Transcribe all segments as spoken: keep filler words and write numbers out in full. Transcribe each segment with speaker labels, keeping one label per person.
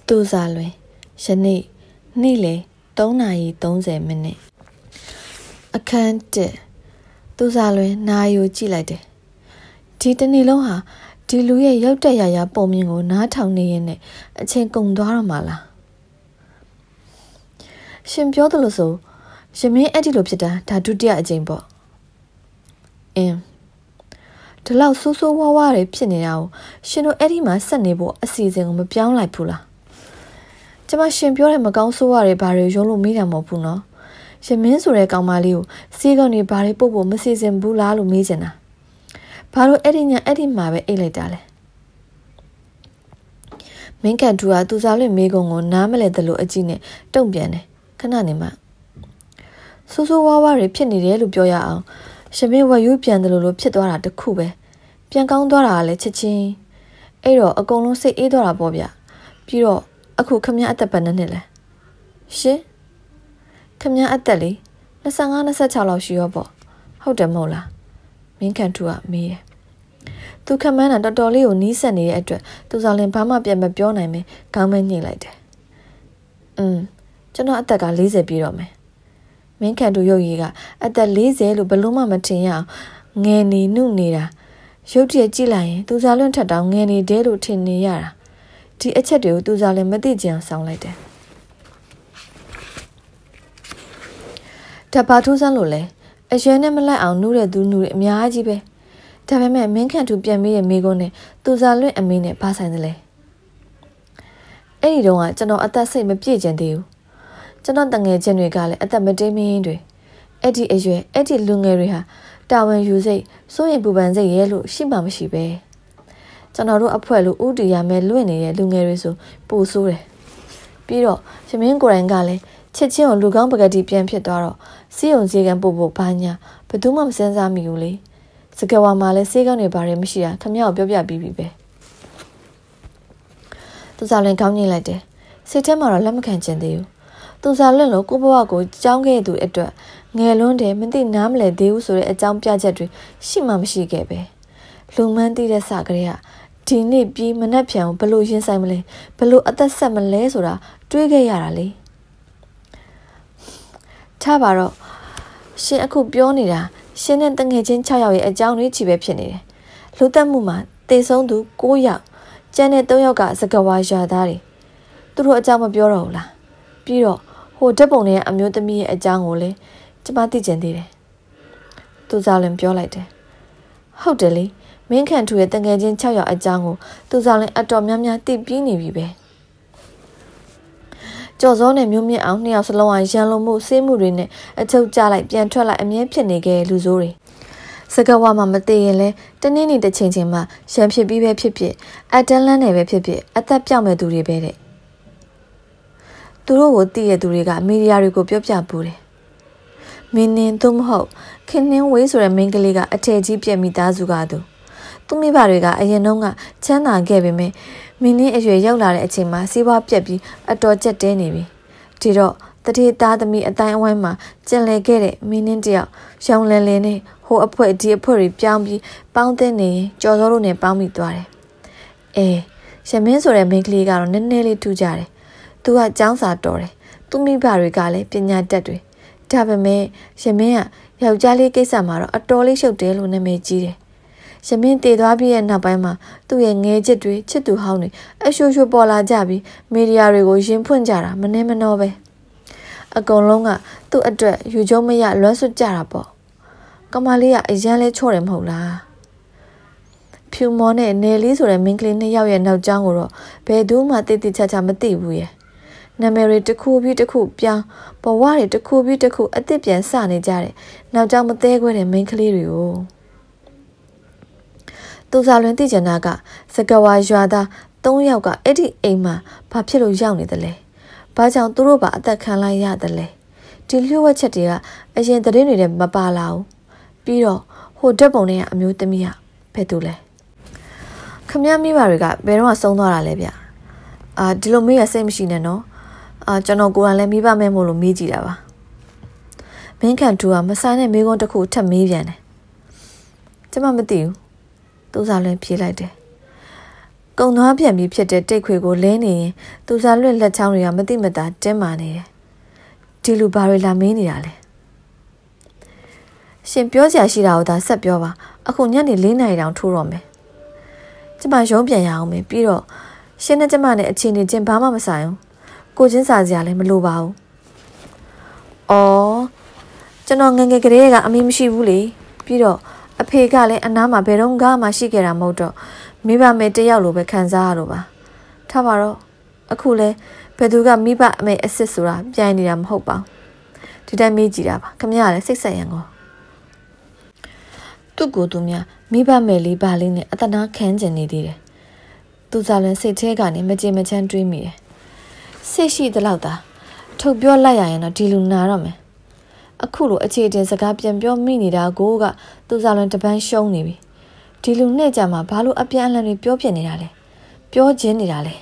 Speaker 1: သူစားလွင်ယနေ့နေ့လေသုံးနာရီသုံးဆယ်မိနစ်အခန်းတစ်သူစားလွင်နာရီကိုကြည့်လိုက်တယ်ဒီတနေ့လုံးဟာဒီလူရဲ့ရောက်တက်ရရပုံမြင်ကိုနားထောင်နေရင်နဲ့အချိန်ကုန်သွားတော့မှလားရှင်ပြောသလိုဆိုရမင်းအဲ့ဒီလိုဖြစ်တာဒါဒုတိယအကြိမ်ပေါ့အင်းဒီလောက်ဆိုးဆိုးဝါးဝါးတွေဖြစ်နေတာကိုရှင်တို့အဲ့ဒီမှာဆက်နေဖို့အစီအစဉ်ကိုမပြောင်းလိုက်ဘူးလားကျမရှင်ပြောတဲ့မကောင်းဆိုးဝါးတွေဘာတွေရုံးလို့မေးတာမဟုတ်ဘူးနော်ရမင်းဆိုတဲ့ကောင်မလေးကိုစီးကောင်တွေဘာတွေပို့ဖို့မစီစဉ်ဘူးလားလို့မေးချင်တာဘာလို့အဲ့ဒီညအဲ့ဒီမှာပဲအိတ်လိုက်တာလဲမင်းကန်ထူကသူစားလွင့်မေးကုံကိုနားမလဲသလိုအကြည့်နဲ့တုံ့ပြန်တယ်ခဏနေမှဆိုးဆိုးဝါးဝါးတွေဖြစ်နေတယ်လို့ပြောရအောင်ရမင်းဝယူပြန်တယ်လို့လို့ဖြစ်သွားတာတခုပဲပြန်ကောင်းသွားတာကလည်းချက်ချင်းအဲ့တော့အကုန်လုံးစိတ်အေးသွားတာပေါ့ဗျပြီးတော့အခုခမရအသက်ပတ်နှစ်လဲရှင်ခမရအသက်လေ၂၅ ၂၆လောက်ရှိရောပေါ့ဟုတ်တယ်မဟုတ်လားမင်းကန်ထူကမေးတယ်သူခမန်းတာတော်တော်လေးကိုနီးစက်နေတဲ့အတွက်သူစားလင်ဘာမှပြန်မပြောနိုင်ပဲခေါင်းမဲညှိလိုက်တယ်อืมကျွန်တော်အသက်က၄၀ပြည့်တော့မယ်မင်းကန်ထူရုပ်ရည်ကအသက်၄၀လို့ဘလို့မှမထင်ရအောင်ငယ်နေနှုတ်နေတာရုပ်တရက်ကြည့်လိုက်ရင်သူစားလွင့်ထက်တောင်ငယ်နေတယ်လို့ထင်နေရတာဒီအချက်တွေကိုသူစားလင်မသိကြအောင်ဆောင်းလိုက်တယ်တပါထူးစမ်းလို့လဲအရွယ်နဲ့မလိုက်အောင်နှူးတဲ့သူနှူးတဲ့အများကြီးပဲဒါပေမဲ့မင်းကန်ထူပြန်ပြီးတဲ့မိကုန်းနဲ့သူစားလွင့်အမေနဲ့ဘာဆိုင်သလဲအဲ့ဒီတော့ကကျွန်တော်အသက်စိတ်မပြည့်ကျင်သေးဘူးကျွန်တော်တငယ်ချင်းတွေကလည်းအသက်မတိမ်မင်းတွေအဲ့ဒီအရွယ်အဲ့ဒီလူငယ်တွေဟာတာဝန်ယူစိတ်စိုးရင်ပူပန်စိတ်ရဲလို့ရှိမှမရှိပဲကျွန်တော်တို့အဖွဲ့လိုဥတီရမယ်လွင့်နေတဲ့လူငယ်တွေဆိုပိုဆိုးတယ်ပြီးတော့ရမင်းကိုယ်တိုင်ကလည်းချစ်ချင်းကိုလူကောင်းပကတိပြန်ဖြစ်သွားတော့စီးုံစည်းကံပို့ဖို့ဘာညာဘယ်သူမှမစမ်းစားမိဘူးလေစကဝါမှာလည်းစေးကောင်းတွေဘာတွေမရှိတာခမရောက်ပြောပြပြီးပြီပဲသူစားလင်ကောင်းညင်လိုက်တယ်စိတ်ထဲမှာတော့လက်မခံချင်သေးဘူးသူစားလင်လို့ကိုဘဝကိုကြောင်းခဲ့သူအတွက်ငယ်လွန်းတယ်မသိနားမလဲသေးဘူးဆိုတဲ့အကြောင်းပြချက်တွေရှိမှမရှိခဲ့ပဲလူမှန်းသိတဲ့စကလေးကဒီနေ့ပြီးမနှက်ဖြံကိုဘလို့ရင်ဆိုင်မလဲဘလို့အသက်ဆက်မလဲဆိုတာတွေးခဲ့ရတာလေထားပါတော့ရှင်အခုပြောနေတာရှင်နဲ့တငယ်ချင်း၆ယောက်ရဲ့အကြောင်းတွေချီပဲဖြစ်နေတယ်လူသက်မှုမှာတေဆုံးသူ၉ယောက်ကျန်တဲ့၃ယောက်ကစကဝါရွာသားတွေသူတို့အကြောင်းမပြောတော့ဘူးလားပြီးတော့ဟိုဓာတ်ပုံတွေရဲ့အမျိုးသမီးရဲ့အကြောင်းကိုလည်းကျမသိကျင်သေးတယ်သူစားလင်ပြောလိုက်တယ်ဟုတ်တယ်လေမင်းကန်ထူရဲ့တငယ်ချင်း၆ယောက်အကြောင်းကိုသူစားလင်အတော်များများသိပြီးနေပြီပဲကြော်စောနဲ့မျိုးမြင့်အောင်နှစ်ယောက်စလုံးဟာရန်လုံးမှုစေးမှုတွေနဲ့အချုပ်ကျလိုက်ပြန်ထွက်လိုက်အမြဲဖြစ်နေခဲ့လူဆိုးတွေစကဝါမှာမတည်ရင်လဲတနည်းနည်းတစ်ချိန်ချင်းမှရန်ဖြစ်ပြီးပဲဖြစ်ဖြစ်အတန်းလန်းနေပဲဖြစ်ဖြစ်အသက်ပြောက်မဲ့သူတွေပဲတဲ့သူတို့ကိုတည်ရသူတွေကမီဒီယာတွေကိုပြောပြပူတယ်မင်းနင်းသို့မဟုတ်ခင်နှင်းဝေးဆိုတဲ့မိန်းကလေးကအထည်ကြီးပြက်မိသားစုကသူသူမိဘတွေကအရင်တုန်းကချမ်းသာခဲ့ပေမဲ့မင်းနင်းအရွယ်ရောက်လာတဲ့အချိန်မှာစီးပွားပြက်ပြီးအတော်ကျက်တဲနေပြီဒီတော့တတိသားသမီးအတိုင်းအဝိုင်းမှာကျင်လည်ခဲ့တဲ့မင်းနင်းတယောက်ရောင်လည်လည်နဲ့ဟိုအဖွဲဒီအဖွဲတွေပြောင်းပြီးပေါင်းတဲ့နေရင်ကြော်စောတို့နဲ့ပေါင်းမိသွားတယ်အဲရမင်းဆိုတဲ့မိန်းကလေးကတော့နည်းနည်းလေးထူးကြတယ်သူကចောင်းစာတော်တယ်သူမိဘတွေကလည်းပညာတတ်တွေဒါပေမဲ့ရမင်းကယောက်ျားလေးကိစ္စမှာတော့အတော်လေးရှုပ်တယ်လို့နာမည်ကြီးတယ်ရမင်းတည်သွားပြီးရဲ့နောက်ပိုင်းမှာသူ့ရဲ့ငယ်ချစ်တွေချစ်သူဟောင်းတွေအရှိုးရှိုးပေါ်လာကြပြီးမီဒီယာတွေကိုရင်ဖွင့်ကြတာမနှင်းမနှောပဲအကုန်လုံးကသူ့အတွက်ယူကျုံမရလွမ်းဆွကြတာပေါ့ကမလေးကအရန်လဲချော့တယ်မဟုတ်လားဖြူမောနဲ့နယ်လေးဆိုတဲ့မင်းကလေးနှစ်ယောက်ရဲ့နောက်ကျောင်းကိုတော့ဘယ်သူမှတိတိကျကျမသိဘူးရဲ့နာမည်တွေတစ်ခုပြီးတစ်ခုပြောင်းဘဝတွေတစ်ခုပြီးတစ်ခုအသစ်ပြန်စနေကြတယ်နောက်ကျောင်းမသေးခွဲတဲ့မင်းကလေးတွေကိုသူစားလွင်သိကျင်တာကစကဝါရွာသား၃ယောက်ကအဲ့ဒီအိမ်မှာဘာဖြစ်လို့ရောက်နေသလဲဘာကြောင့်သူတို့ပါအသက်ခံလိုက်ရတယ်လဲဒီလျှို့ဝှက်ချက်တွေကအရင်သတင်းတွေထဲမပါလာဘူးပြီးတော့ဟိုဓာတ်ပုံတွေကအမျိုးသမီးကဘယ်သူလဲခမည်းမိဘတွေကဘယ်တော့မှဆုံးသွားတာလဲဗျအာဒီလိုမေးရစိတ်မရှိနဲ့နော်အာကျွန်တော်ကိုယ်တိုင်လည်းမိဘမဲမို့လို့မေးကြည့်တာပါမင်းကန်ထူကမဆိုင်တဲ့မိကုန်းတစ်ခုထပ်မေးပြန်တယ်ကျမမသိဘူးသူစားလွင်ဖြေလိုက်တယ်ကုံသွားပြန်ပြီးဖြစ်တဲ့တိတ်ခွေကိုလဲနေရင်သူစားလွတ်လက်ချောင်းတွေကမတိမတာတင်းမာနေတယ်ဒီလူဘာတွေလာမင်းနေတာလဲရှင်ပြောစရာရှိတာကိုသာဆက်ပြောပါအခုညနေ၄နာရီတောင်ထိုးတော့မယ်ကျမရုံးပြန်ရအောင်မယ်ပြီးတော့ရှင်နဲ့ကျမနဲ့အချင်းနေချင်းဘာမှမဆိုင်ဘူးကိုချင်းစာစရာလည်းမလိုပါဘူးအော်ကျွန်တော်ငငယ်ကလေးကအမေမရှိဘူးလေပြီးတော့အဖေကလည်းအနားမှာဘယ်တော့မှရှိခဲ့တာမဟုတ်တော့မိဘမဲတယောက်လိုပဲခံစားရတော့ပါထားပါတော့အခုလဲဘယ်သူကမိဘအမေအစ်စ်ဆိုတာပြိုင်နေတာမဟုတ်ပါဘူးဒီတိုင်းမေးကြည့်တာပါခမရလည်းစိတ်ဆက်ရန်ကောသူ့ကိုယ်သူများမိဘမဲလေးပါလေးနဲ့အတနာခံကျင်နေသေးတယ်သူစားလွန်စိတ်ထဲကနေမကြေမချမ်းတွေးမိတယ်စိတ်ရှိသလောက်သာထုတ်ပြောလိုက်ရရင်တော့ဒီလူနာတော့မယ်အခုလိုအခြေတင်စကားပြန်ပြောမိနေတာကိုကသူစားလွန်တပန်းရှုံးနေပြီဒီလူနဲ့ကြမှာဘာလို့အပြန်အလှန်တွေပြောပြနေတာလဲပြောချင်းနေတာလဲ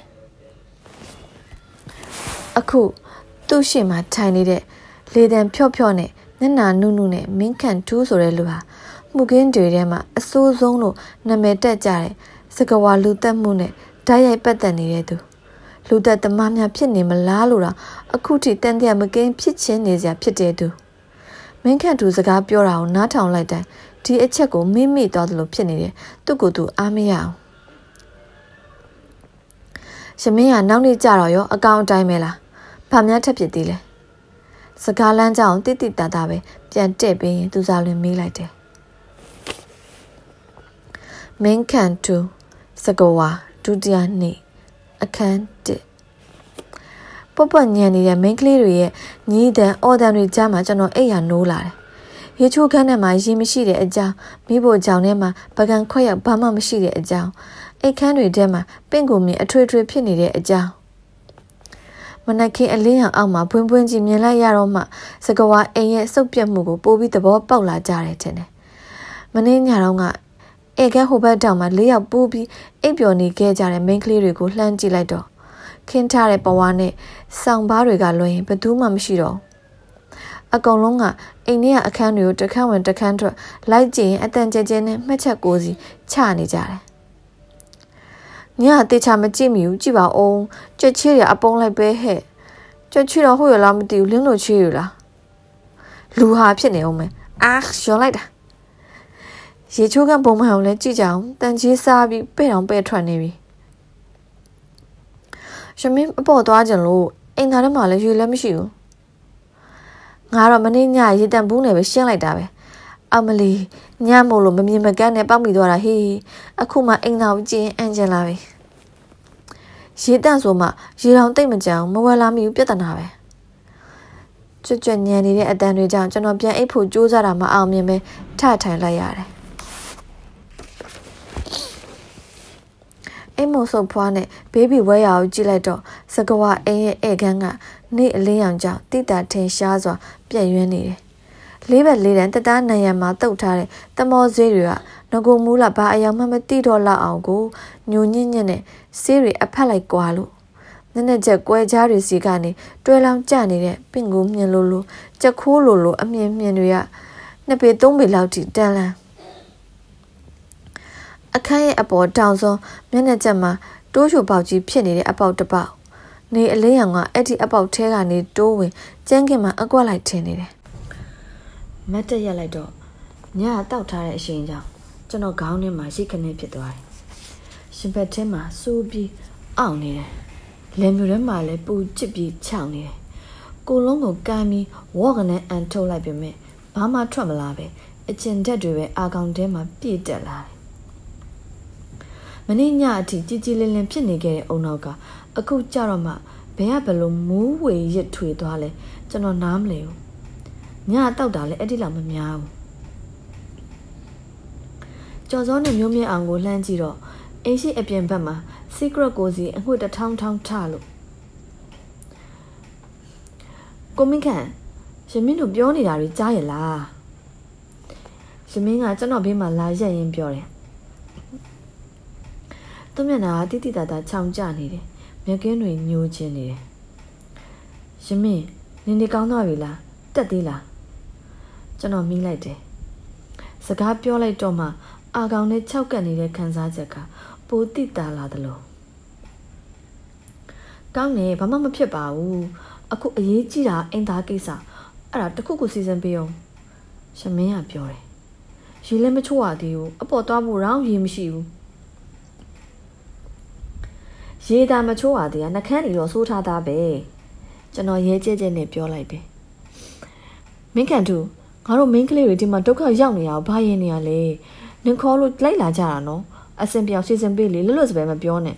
Speaker 1: အခုသူ့ရှေ့မှာထိုင်နေတဲ့လေတံဖြော့ဖြော့နဲ့မျက်နှာနုနုနဲ့မင်းခန့်ထူးဆိုတဲ့လူဟာမှုကင်းတွေထဲမှာအဆိုးဆုံးလို့နာမည်တက်ကြတဲ့စကဝါလူတက်မှုနဲ့ဓာတ်ရိုက်ပတ်သက်နေတဲ့သူလူသက်သမားများဖြစ်နေမလားလို့တော့အခုထိတန်တရားမကင်းဖြစ်ချင်းနေစရာဖြစ်တဲ့သူမင်းခန့်ထူးစကားပြောတာကိုနားထောင်လိုက်တိုင်းဒီအချက်ကိုမိမိသွားသလိုဖြစ်နေတယ်သူ့ကိုယ်သူအားမရအောင်ရှမင်းကနောက်နေ့ကြတော့ရောအကောင်အတိုင်းပဲလားဘာများထက်ဖြစ်သေးလဲစကားလမ်းကြောင်းတိတိတတ်တာပဲပြန်တဲ့ပြီးရင်သူစားလွင်မေးလိုက်တယ်မင်းခန့်ထူးစကဝါဒုတိယနေ့အခန်းတစ်ပပညံနေတဲ့မိန်းကလေးတွေရဲ့ညီးတန်အော်တန်တွေကြားမှာကျွန်တော်အိပ်ရနိုးလာတယ်ရေချိုးခန်းထဲမှာရေမရှိတဲ့အကြောင်းမိဖို့ကြောင်ထဲမှာပကံခွက်ရောက်ဘာမှမရှိတဲ့အကြောင်းအိတ်ခမ်းတွေထဲမှာပင့်ကိုမြင်အထွေထွေဖြစ်နေတဲ့အကြောင်းမနက်ခင်းအလင်းရောင်အောက်မှာဖွင့်ဖွင့်ကြီးမြင်လိုက်ရတော့မှစကဝါအိမ်ရဲ့စုပ်ပြတ်မှုကိုပိုပြီးသဘောပေါက်လာကြတယ်ထင်တယ်မနေ့ညတော့ကဧကဲဟိုဘက်တောင်မှာလေးယောက်ပူးပြီးအိပ်ပျော်နေခဲ့ကြတဲ့မိန်းကလေးတွေကိုလှမ်းကြည့်လိုက်တော့ခင်းထားတဲ့ဘဝနဲ့ဆောင်းပါးတွေကလွှဲရင်ဘယ်သူမှမရှိတော့အကောင်လုံးကအိမ်ထဲကအခန်းတွေကိုတစ်ခန်းဝင်တစ်ခန်းထွက်လိုက်ကြည့်ရင်အတန်ကျဲကျဲနဲ့မှတ်ချက်ကိုစီချနေကြတယ်။ညအသေးချာမကြည့်မိဘူးကြည့်ပါဦး။ကြွက်ချီရအပုံးလိုက်ပဲဟဲ့။ကြွက်ချီတော့ဟုတ်ရလားမသိဘူးလင်းလို့ချီရလား။လူဟာဖြစ်နေအောင်မယ်။အာရောလိုက်တာ။ရေချိုးကပုံမှန်အောင်လဲကြည့်ကြအောင်။တန်ကြီးစားပြီးပဲ့အောင်ပဲ့ထွက်နေပြီ။ရှမင်းအပေါ်သွားကြလို့အိမ်သားထဲမှာလည်းရွေလည်းမရှိဘူး။ငါတော့မနေ့ညရေတံဘူးနဲ့ပဲရှင်းလိုက်တာပဲအမလီညမို့လို့မမြင်မကန်းနဲ့ပေါက်မိသွားတာဟေးအခုမှအိမ်သားကိုကြည့်အန်ဂျင်လာပဲရေတန့်ဆိုမှရေတောင်တိတ်မကြအောင်မဝယ်လာမိဘူးပြဿနာပဲကြွကြွညံနေတဲ့အတန်တွေကြောင့်ကျွန်တော်ပြန်အိပ်ဖို့ကြိုးစားတာမအောင်မြင်ပဲထထိုင်လိုက်ရတယ်အိမ်မို့ဆုပ်ဖွားနဲ့ဘေဘီဝဲရအောင်ကြည့်လိုက်တော့စကဝအိမ်ရဲ့ဧကန်းကနေအလင်းရောင်ကြောင့်တိတာထင်ရှားစွာပြည့်ရွံ့နေတယ်လေးဘက်လေးတန်းတသားနံရံမှာတုတ်ထားတဲ့တမောဆေးတွေကငကိုမူးလာဘာအယောင်မှမတိတော့လောက်အောင်ကိုညိုညစ်ညစ်နဲ့ဆေးတွေအဖက်လိုက်ကွာလို့နက်နက်ချက်ကွဲကြားတွေစီကနေတွဲလောင်းကျနေတဲ့ပင့်ကိုမြင်လို့လို့ချက်ခိုးလို့လို့အမြင်မြင်တွေကနှစ်ပေသုံးပေလောက်ထိတန်းလန်းအခန်းရဲ့အပေါ်တောင်စွန်းမျက်နှာချက်မှာတိုးချိုပေါက်ကြီးဖြစ်နေတဲ့အပေါက်တစ်ပေါက်နေအလေးရောင်ကအဲ့ဒီအပေါက်ထဲကနေတိုးဝင်ကျန်းခင်မှာအကွက်လိုက်ထင်းနေတယ်မတ်တက်ရက်လိုက်တော့ညကတောက်ထားတဲ့အချိန်ကြောင့်ကျွန်တော်ခေါင်းထဲမှာရိတ်ခနဲ့ဖြစ်သွားတယ်ရှင်ဘက်ထဲမှာစိုးပြီးအောင်နေတယ်လယ်မျိုးထဲမှာလည်းပူချစ်ပြီးခြောက်နေတယ်ကိုလုံးကိုကမ်းပြီးဝေါကနေအန်ထုတ်လိုက်ပေမဲ့ဘာမှထွက်မလာပဲအကျင်တက်တွေပဲအာကောင်ထဲမှာပြည့်တက်လာတယ်မနေ့ညအထိကြီးကြီးလင်းလင်းဖြစ်နေခဲ့တဲ့အုံနောက်ကအခုကြတော့မှဘယ်ကဘလို့မူးဝေရစ်ထွေသွားလဲကျွန်တော်နားမလဲဘူးညတောက်တာလည်းအဲ့ဒီလောက်မများဘူးကြော်စောနဲ့မျိုးမြင့်အောင်ကိုလှမ်းကြည့်တော့အိမ်ရှိအပြင်ဘက်မှာ secret ကိုစီအငွေ့တထောင်းထောင်းထလို့ကိုမင်းခန့်ရှင်မင်းတို့ပြောနေတာတွေကြားရလားရှင်မင်းကကျွန်တော်ဘေးမှာလာရက်ရင်ပြောတယ်သူမျက်နှာတိတိတတ်တာခြောင်ကျနေတယ်မျက်ကင်းတွေညိုချင်နေတယ်ရှင်မင်းနင်ဒီကောင်းသွားပြီလားတက်သေးလားကျွန်တော်မိလိုက်တယ်စကားပြောလိုက်တော့မှအာကောင်နဲ့၆ကပ်နေတဲ့ခန်းစားချက်ကပိုတိတာလာသလိုကောင်းနေဘာမှမဖြစ်ပါဘူးအခုအရေးကြီးတာအင်သားကိစ္စအဲ့ဒါတခုခုစီစဉ်ပေးအောင်ရှမင်းကပြောတယ်ရေလည်းမချိုးရသေးဘူးအပေါ်သွားဖို့ရောင်းရေမရှိဘူးရေသာမချိုးရသေးတာနှကန်းတွေတော့ဆိုးထားတာပဲကျွန်တော်ရဲကြဲကြဲနဲ့ပြောလိုက်တယ်မင်းကန်တူငါတို့မင်းကလေးတွေဒီမှာဒုက္ခရောက်နေရအောင်ဘာရင်နေရလဲနင်ခေါ်လို့လိုက်လာကြတာနော်အစင်ပြောင်စီစဉ်ပေးလေလွတ်လွတ်စပယ်မပြောနဲ့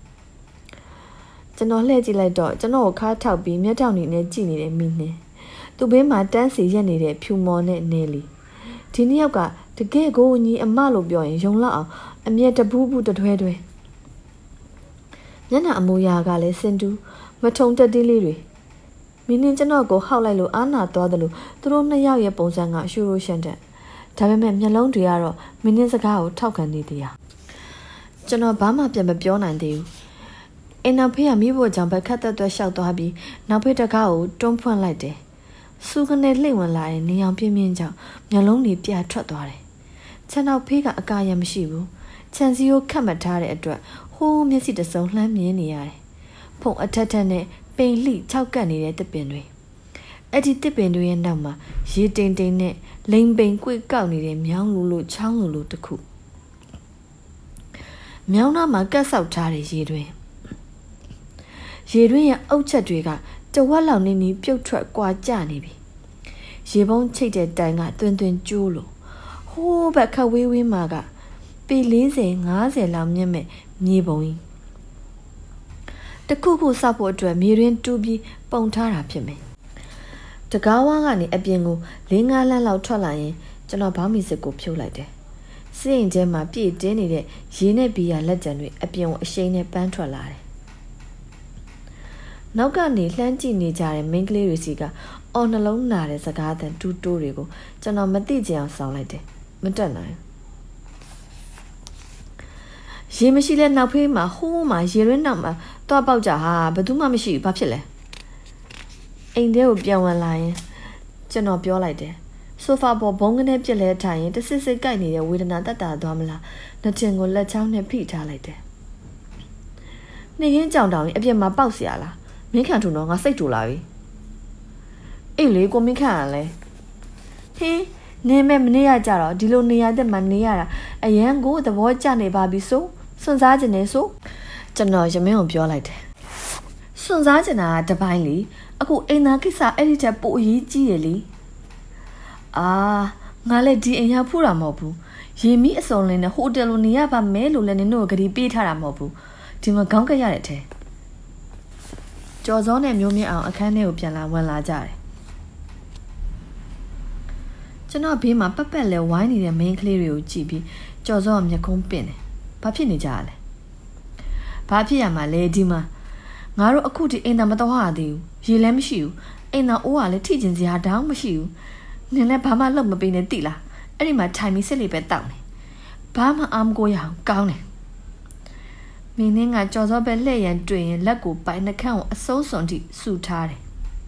Speaker 1: ကျွန်တော်လှည့်ကြည့်လိုက်တော့ကျွန်တော်ကိုခါထောက်ပြီးမျက်ထောင်နေနဲ့ကြည့်နေတဲ့မိနဲ့သူ့ဘေးမှာတန်းစီရက်နေတဲ့ဖြူမော်နဲ့နေလီဒီနှစ်ယောက်ကတကယ်ကိုညီအမလို့ပြောရင်ယုံလောက်အောင်အမျက်တပူးပူးတတွဲတွဲမျက်နှာအမူအရာကလည်းစင်တူမထုံတက်တီးလေးတွေမင်းနဲ့ကျွန်တော်ကိုဟောက်လိုက်လို့အာနာသွားတယ်လို့သူတို့နှစ်ယောက်ရဲ့ပုံစံကရှူရိုရှန်တဲ့ဒါပေမဲ့မျက်လုံးတွေကတော့မင်းနဲ့စကားကိုထောက်ခံနေသေးတာကျွန်တော်ဘာမှပြန်မပြောနိုင်သေးဘူးအင်းနောက်ဖေးကမိဖို့ကြောင့်ပဲခက်သက်သက်ရှောက်သွားပြီးနောက်ဖေးတကားကိုတွန်းဖွင့်လိုက်တယ်စူကနေလှိမ့်ဝင်လာတဲ့နေအောင်ပြင်းပြင်းကြောင့်မျက်လုံးတွေပြာထွက်သွားတယ်ခြံနောက်ဖေးကအကာရမရှိဘူးခြံစည်းကိုခတ်မှတ်ထားတဲ့အတွက်ဟိုးမျက်စိတစုံလှမ်းမြင်နေရတယ်ဖုံအထက်ထက်နဲ့ပိန်လှိခြောက်ကပ်နေတဲ့တစ်ပင်တွေအဲ့ဒီတစ်ပင်တွေရဲ့နောက်မှာရေတိမ်တိမ်နဲ့လိမ်ပိန်ကွေ့ကောက်နေတဲ့မြောင်းလူလိုချောင်းလူလိုတစ်ခုမြောင်းသားမှာကတ်ဆောက်ထားတဲ့ရေတွင်ရေတွင်ရဲ့အုတ်ချက်တွေကတဝက်လောက်နေနေပြုတ်ထွက်ကွာကျနေပြီရေပုံးချိတ်တဲ့တိုင်ကတွင်တွင်ကျိုးလို့ဟိုးဘက်ခဝေးဝေးမှာကပေလေးဆယ်ငါးဆယ်လောက်မြင့်မဲ့မြေပုံကြီးတခုခုစောက်ဖို့အတွက်မြေရင်းတူးပြီးပုံထားတာဖြစ်မယ်တကားဝါးကနေအပြင်ကိုလေးငါးလမ်းလောက်ထွက်လာရင်ကျွန်တော်ဘောင်းမီစစ်ကိုဖြုတ်လိုက်တယ်စီးရင်ထဲမှာပြည့်တင်းနေတဲ့ရေနဲ့ဘီယာလက်ကျန်တွေအပြင်ကိုအရှိန်နဲ့ပန်းထွက်လာတယ်နောက်ကနေလှမ်းကြည့်နေကြတဲ့မိန်းကလေးတွေစီကအော်နှလုံးနာတဲ့စကားသံတူးတိုးတွေကိုကျွန်တော်မသိကြအောင်ဆောင်းလိုက်တယ်မတက်နိုင်ရေမရှိလဲနောက်ဖေးမှာဟိုးမှာရေရင်းနောက်မှာတွားပေါက်ကြဟာဘယ်သူမှမရှိဘူးဘာဖြစ်လဲအိမ်ထဲကိုပြန်ဝင်လာရင်ကျွန်တော်ပြောလိုက်တယ်ဆိုဖာပေါ်ဘုံကနေပြက်လဲထိုင်ရင်တစစ်စစ်ကြိုက်နေတဲ့ဝေဒနာတက်တာသွားမလားနှထင်ကိုလက်ချောင်းနဲ့ဖိထားလိုက်တယ်နေရင်းကြောင်တောင်ရင်အပြစ်မှာပေါက်เสียလားမင်းခံထူတော့ငါစိတ်တူလာပြီအေးလေကိုမင်းခံရလဲဟင်းနေမဲ့မနေရကြတော့ဒီလိုနေရတဲ့မှနေရတာအရန်ကိုသဘောကျနေပါပြီဆိုစွန့်စားခြင်းနဲ့ဆိုကျွန်တော်ရမင်းကိုပြောလိုက်တယ်စွန့်စားခြင်းတာတပိုင်းလीအခုအိမ်သားကိစ္စအဲ့ဒီချက်ပိုအရေးကြီးတယ်လीအာငါလည်းဒီအိမ်ရောက်ဖူးတာမဟုတ်ဘူးရေမီးအစုံလင်းနဲ့ဟိုတယ်လိုနေရပါမဲလို့လည်းနင်တို့ကဂရီပေးထားတာမဟုတ်ဘူးဒီမှာခေါင်းကရတဲ့ထဲကြော်စောနဲ့မျိုးမြင့်အောင်အခန်းထဲကိုပြန်လာဝင်လာကြတယ်ကျွန်တော်ဘေးမှာပက်ပက်လဲဝိုင်းနေတဲ့ main ကလေးတွေကိုကြည့်ပြီးကြော်စောကမျက်ခုံးပင့်တယ်ဘာဖြစ်နေကြလဲဘာဖြစ်ရမှာလဲဒီမှာငါတို့အခုဒီအိမ်သားမတော်ရသေးဘူးရေလည်းမရှိဘူးအိမ်သားအိုးကလည်းထိကျင်စရာတောင်းမရှိဘူးနင်လည်းဘာမှလုပ်မပေးနဲ့တိလားအဲ့ဒီမှာထိုင်ပြီးစစ်လေးပဲတောက်နေဘာမှအာမကိုရအောင်ကောင်းတယ်မင်းင်းကကြော်စောပဲလှည့်ရန်တွေ့ရင်လက်ကိုပိုင်နှခမ်းကိုအစိုးစွန်ထိဆူထားတယ်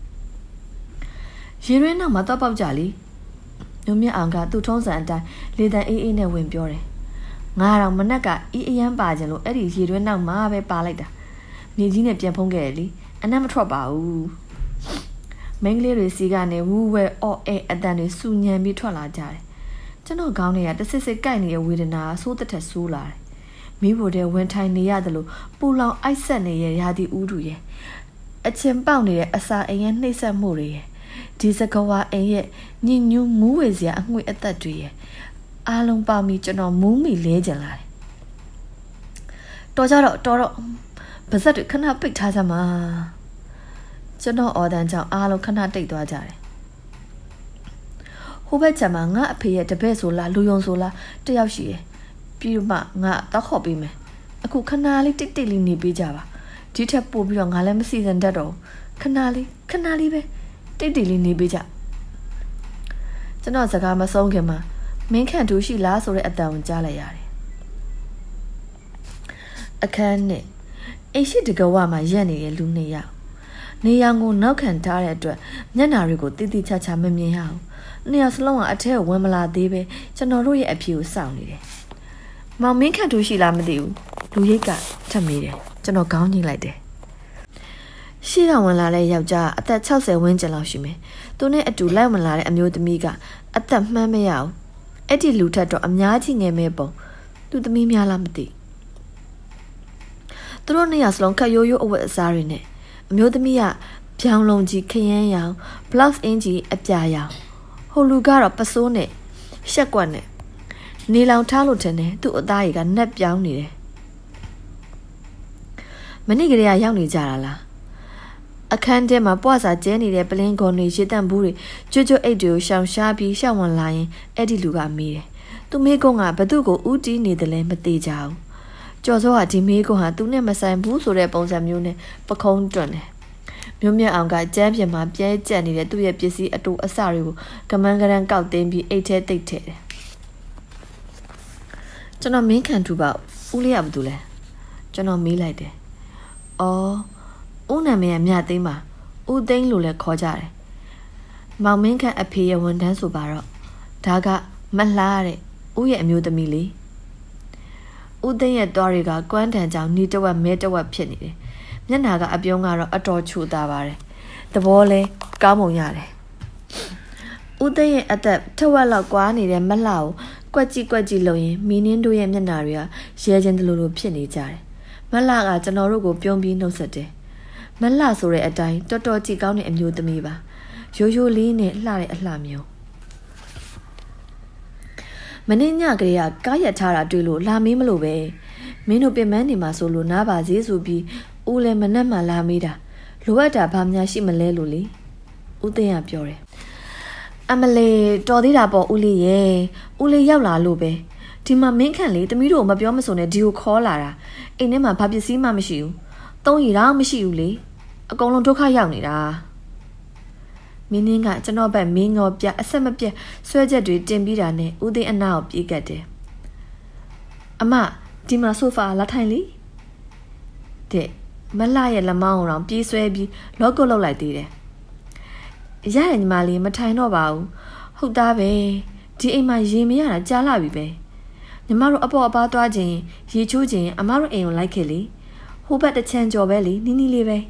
Speaker 1: ရေရင်းနောက်မှာတော့ပေါက်ကြလေညမြအောင်ကသူ့ထုံးစံအတိုင်းလေတံအေးအေးနဲ့ဝင်ပြောတယ်ငါတော့မနက်ကအေးအရန်ပါခြင်းလို့အဲ့ဒီရေတွင်းနောက်မှာပဲပါလိုက်တာမြေကြီးနဲ့ပြန်ဖုံးခဲ့တယ်လေအနက်မထွက်ပါဘူးမင်းကလေးတွေစီကနေဝူဝဲအော်အဲအတန်တွေစူညံပြီးထွက်လာကြတယ်ကျွန်တော်ခေါင်းထဲကတစစ်စစ်ကြိုက်နေတဲ့ဝေဒနာဆိုးတက်တက်ဆိုးလာတယ်မိဖို့တဲ့ဝင်ထိုင်နေရတယ်လို့ပူလောင်အိုက်ဆက်နေရရာသီဥတုရဲ့အချင်းပေါက်နေတဲ့အစာအိမ်ရဲ့နှိမ့်ဆက်မှုတွေရဲ့ဒီစကဝါအိမ်ရဲ့ညင်ညူးမူးဝေစရာအငွေ့အသက်တွေရဲ့အားလုံးပေါပြီးကျွန်တော်မူးမိလဲကျင်လာတယ်တော်ကြတော့တော်တော့ပါဇက်တွေခဏပိတ်ထားကြမှာကျွန်တော်အော်တန်ကြောင့်အားလုံးခဏတိတ်သွားကြတယ်ဟိုဘက်ကျမှငါအဖေရဲ့တပည့်ဆိုလားလူယုံဆိုလားတယောက်ရှိတယ်ပြီးတော့မှငါတောက်ခေါ်ပေးမယ်အခုခဏလေးတိတ်တိတ်လေးနေပေးကြပါဒီထက်ပိုပြီးတော့ငါလည်းမစီစဉ်တတ်တော့ခဏလေးခဏလေးပဲတိတ်တိတ်လေးနေပေးကြကျွန်တော်စကားမဆုံးခင်မှာမင်းခန့်တူရှိလားဆိုတဲ့အတန်ကိုကြားလိုက်ရတယ်အခန်းနဲ့အိရှိတကဝမှာရက်နေတဲ့လူနှစ်ယောက်နေရောင်ကိုနောက်ခံထားတဲ့အတွက်မျက်နှာတွေကိုတိတိကျကျမမြင်ရဘူးနှစ်ယောက်စလုံးကအထက်ဝင်မလာသေးပဲကျွန်တော်တို့ရဲ့အဖြေကိုစောင့်နေတယ်မောင်မင်းခန့်တူရှိလားမသိဘူးလူရိတ်ကထပ်မိတယ်ကျွန်တော်ခေါင်းညှိလိုက်တယ်ရှေ့ကဝင်လာတဲ့ယောက်ျားအသက်၆၀ဝန်းကျင်လောက်ရှိမယ်သူနဲ့အတူလိုက်ဝင်လာတဲ့အမျိုးသမီးကအသက်မှန်းမရအောင်အဲ့ဒီလူထက်တော့အများကြီးငယ်မဲ့ပုံသူသမီးများလားမသိသူတို့နှစ်ယောက်စလုံးခက်ရိုးရိုးအဝတ်အစားတွေနဲ့အမျိုးသမီးကပြောင်းလုံးကြီးခရမ်းရောင် blouse အင်ကြီးအပြာရောင်ဟိုလူကတော့ပစိုးနဲ့ရှက်ကွက်နဲ့နေလောင်ထားလို့ထင်တယ်သူ့အသားကြီးကနှက်ပြောင်းနေတယ်မနေ့ကလေးကရောက်နေကြတာလားအခန်းထဲမှာပွားစာကျဲနေတဲ့ပလင်းကုန်တွေရေတန့်ဘူးတွေကျွတ်ကျွတ်အိတ်တွေကိုရှောင်ရှားပြီးရှောင်ဝင်လာရင်အဲ့ဒီလူကမေးတယ်သူမေးကုန်းကဘသူ့ကိုဥတီးနေတယ်လဲမသေးကြဘူးကျော်စောကဒီမေးကုန်းဟာသူနဲ့မဆိုင်ဘူးဆိုတဲ့ပုံစံမျိုးနဲ့ပခုံးတွန့်တယ်မြို့မြအောင်ကကျန်းပြင်မှာပြဲကျက်နေတဲ့သူ့ရဲ့ပစ္စည်းအတူအစတွေကိုကမန်းကရန်ကောက်သိမ်းပြီးအိတ်ထဲတိတ်ထည့်တယ်ကျွန်တော်မင်းခံထူပါဦးလေးရဘာလို့လဲကျွန်တော်မေးလိုက်တယ်အော်ဦးနာမည်ကမြသိမ်းပါဦးသိန်းလို့လည်းခေါ်ကြတယ်မောင်မင်းခန့်အဖေရဲ့ဝန်ထမ်းဆိုပါတော့ဒါကမလှတဲ့ဦးရဲ့အမျိုးသမီးလေးဦးသိန်းရဲ့တွားတွေကကွမ်းတန်ကြောင်နီးတဝက်မဲတဝက်ဖြစ်နေတယ်မျက်နှာကအပြုံးကတော့အတော်ချူတာပါတယ်သဘောလဲကောင်းမုံရတယ်ဦးသိန်းရဲ့အသက်ထက်ဝက်လောက်ကွာနေတဲ့မလှကိုကွက်ကြည့်ကွက်ကြည့်လို့ရင်မီနင်းတို့ရဲ့မျက်နှာတွေကရဲချင်းတလူလိုဖြစ်နေကြတယ်မလှကကျွန်တော်တို့ကိုပြုံးပြီးနှုတ်ဆက်တယ်မလှဆိုတဲ့အတိုင်းတော်တော်ကြည့်ကောင်းတဲ့အမျိုးသမီးပါရိုးရိုးလေးနဲ့လှတဲ့အလှမျိုးမင်းညကလေးကကားရထားတာတွေ့လို့လာမေးမလို့ပဲမင်းတို့ပြင်မန်းနေမှာဆိုလို့နားပါစေဆိုပြီးဦးလည်းမနဲ့မှလာမေးတာလိုအပ်တာဘာများရှိမလဲလို့လေဦးသိန်းကပြောတယ်အမလေးတော်သေးတာပေါ့ဦးလေးရဲ့ဦးလေးရောက်လာလို့ပဲဒီမှာမင်းခန့်လေးတမီးတို့မပြောမစုံနဲ့ဒီကိုခေါ်လာတာအိမ်ထဲမှာဘာပစ္စည်းမှမရှိဘူးသုံးရီတော့မရှိဘူးလေအကုန်လုံးဒုက္ခရောက်နေတာမင်းင်းကကျွန်တော်ဘက်မင်းငေါ်ပြအဆက်မပြတ်ဆွဲချက်တွေတင်ပြီးတာနဲ့ဦးသိန်းအနာကိုပြေးကတ်တယ်အမဒီမှာဆိုဖာလာထိုင်လေတဲ့မလှရဲ့လက်မောင်းအောင်ပြေးဆွဲပြီးလော့ကုတ်လောက်လိုက်သေးတယ်ရရညီမလေးမထိုင်တော့ပါဘူးဟုတ်သားပဲဒီအိမ်မှာရေမရတာကြားလာပြီပဲညီမတို့အပေါ်အပါသွားခြင်းရေချိုးခြင်းအမတို့အိမ်ကိုလိုက်ခဲ့လေဟိုဘက်တစ်ချမ်းကြော်ပဲလေနီးနီးလေးပဲ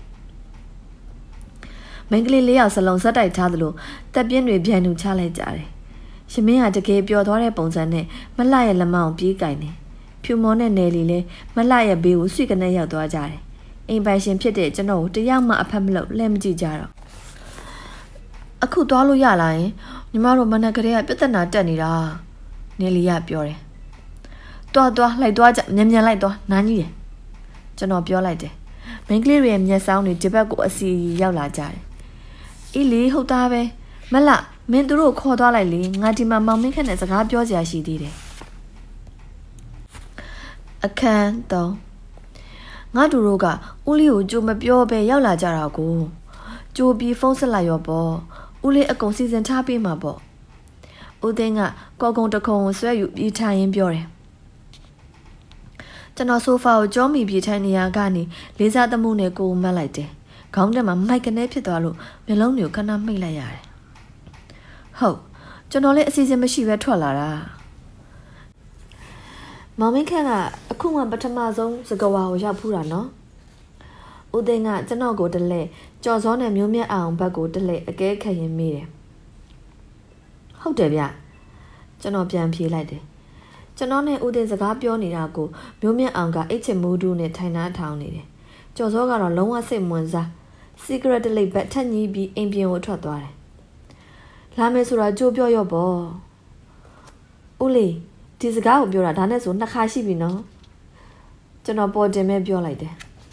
Speaker 1: မင်္ဂလေးလေးယောက်စလုံးဇက်တိုက်ထားသလိုတက်ပြင်းတွေပြန်နှူချလိုက်ကြတယ်။ရှင်မင်းကတကယ်ပျော်သွားတဲ့ပုံစံနဲ့မလှရဲ့လက်မအောင်ပြေးကင်နေ။ဖြူမောနဲ့နယ်လီလည်းမလှရဲ့ဘေးကိုဆွေကနေရောက်သွားကြတယ်။အိမ်ပိုင်ရှင်ဖြစ်တဲ့ကျွန်တော်ကိုတယောက်မှအဖက်မလုပ်လဲမကြည့်ကြတော့။အခုသွားလို့ရလာရင်ညီမတို့မနက်ကလေးကပြဿနာတက်နေတာ။နယ်လီကပြောတယ်။တွားတွားလိုက်သွားကြမြန်မြန်လိုက်သွားနားကြီးတယ်။ကျွန်တော်ပြောလိုက်တယ်။မင်္ဂလေးရဲ့မျက်စောင်းတွေဒီဘက်ကိုအစီရောက်လာကြတယ်။အေးလေဟုတ်သားပဲမလှမင်းတို့ခေါ်သွားလိုက်လေငါဒီမှာမောင်မင်းခက်နဲ့စကားပြောစရာရှိသေးတယ်အခန်းတော့ငါတို့တို့ကဦးလေးကိုကြိုမပြောပဲရောက်လာကြတာကိုကြိုပြီးဖုန်းဆက်လိုက်ရောပေါ့ဦးလေးအကုန်စီစဉ်ထားပေးမှာပေါ့ဦးသိန်းကကော်ကုံတခုံကိုဆွဲယူပြီးထိုင်ရင်းပြောတယ်ကျွန်တော်ဆိုဖာကိုကြောမိပြေးထိုင်နေရကနေလေးစားသမှုနဲ့ကိုယ်မတ်လိုက်တယ်ခေါင်းထဲမှာမိုက်ကနေဖြစ်သွားလို့မျက်လုံးတွေကိုခဏမှိတ်လိုက်ရတယ်ဟုတ်ကျွန်တော်လည်းအစီအစဉ်မရှိပဲထွက်လာတာမောင်မင်းခန့်ကအခုမှပထမဆုံးစကဝါကိုရောက်ဖူးတာနော်ဦးသိန်းကကျွန်တော်ကိုတလဲကြော်စောနဲ့မျိုးမြတ်အောင်ဘက်ကိုတလဲအကဲခတ်ရင်မေးတယ်ဟုတ်တယ်ဗျကျွန်တော်ပြန်ဖြေလိုက်တယ်ကျွန်တော်နဲ့ဦးသိန်းစကားပြောနေတာကိုမျိုးမြတ်အောင်ကအိတ်ချင်မူးတူးနဲ့ထိုင်နှားထောင်နေတယ်ကြော်စောကတော့လုံးဝစိတ်မဝင်စားsecret လိပ်ဘက်ထက်ညီးပြီးအိမ်ပြင်ကိုထွက်သွားတယ်လာမယ်ဆိုတာကြိုးပြောရော့ပေါ့ဦးလေးဒီစကားကိုပြောတာဒါနဲ့ဆိုနှစ်ခါရှိပြီနော်ကျွန်တော်ပေါ်တင်မဲ့ပြောလိုက်တယ်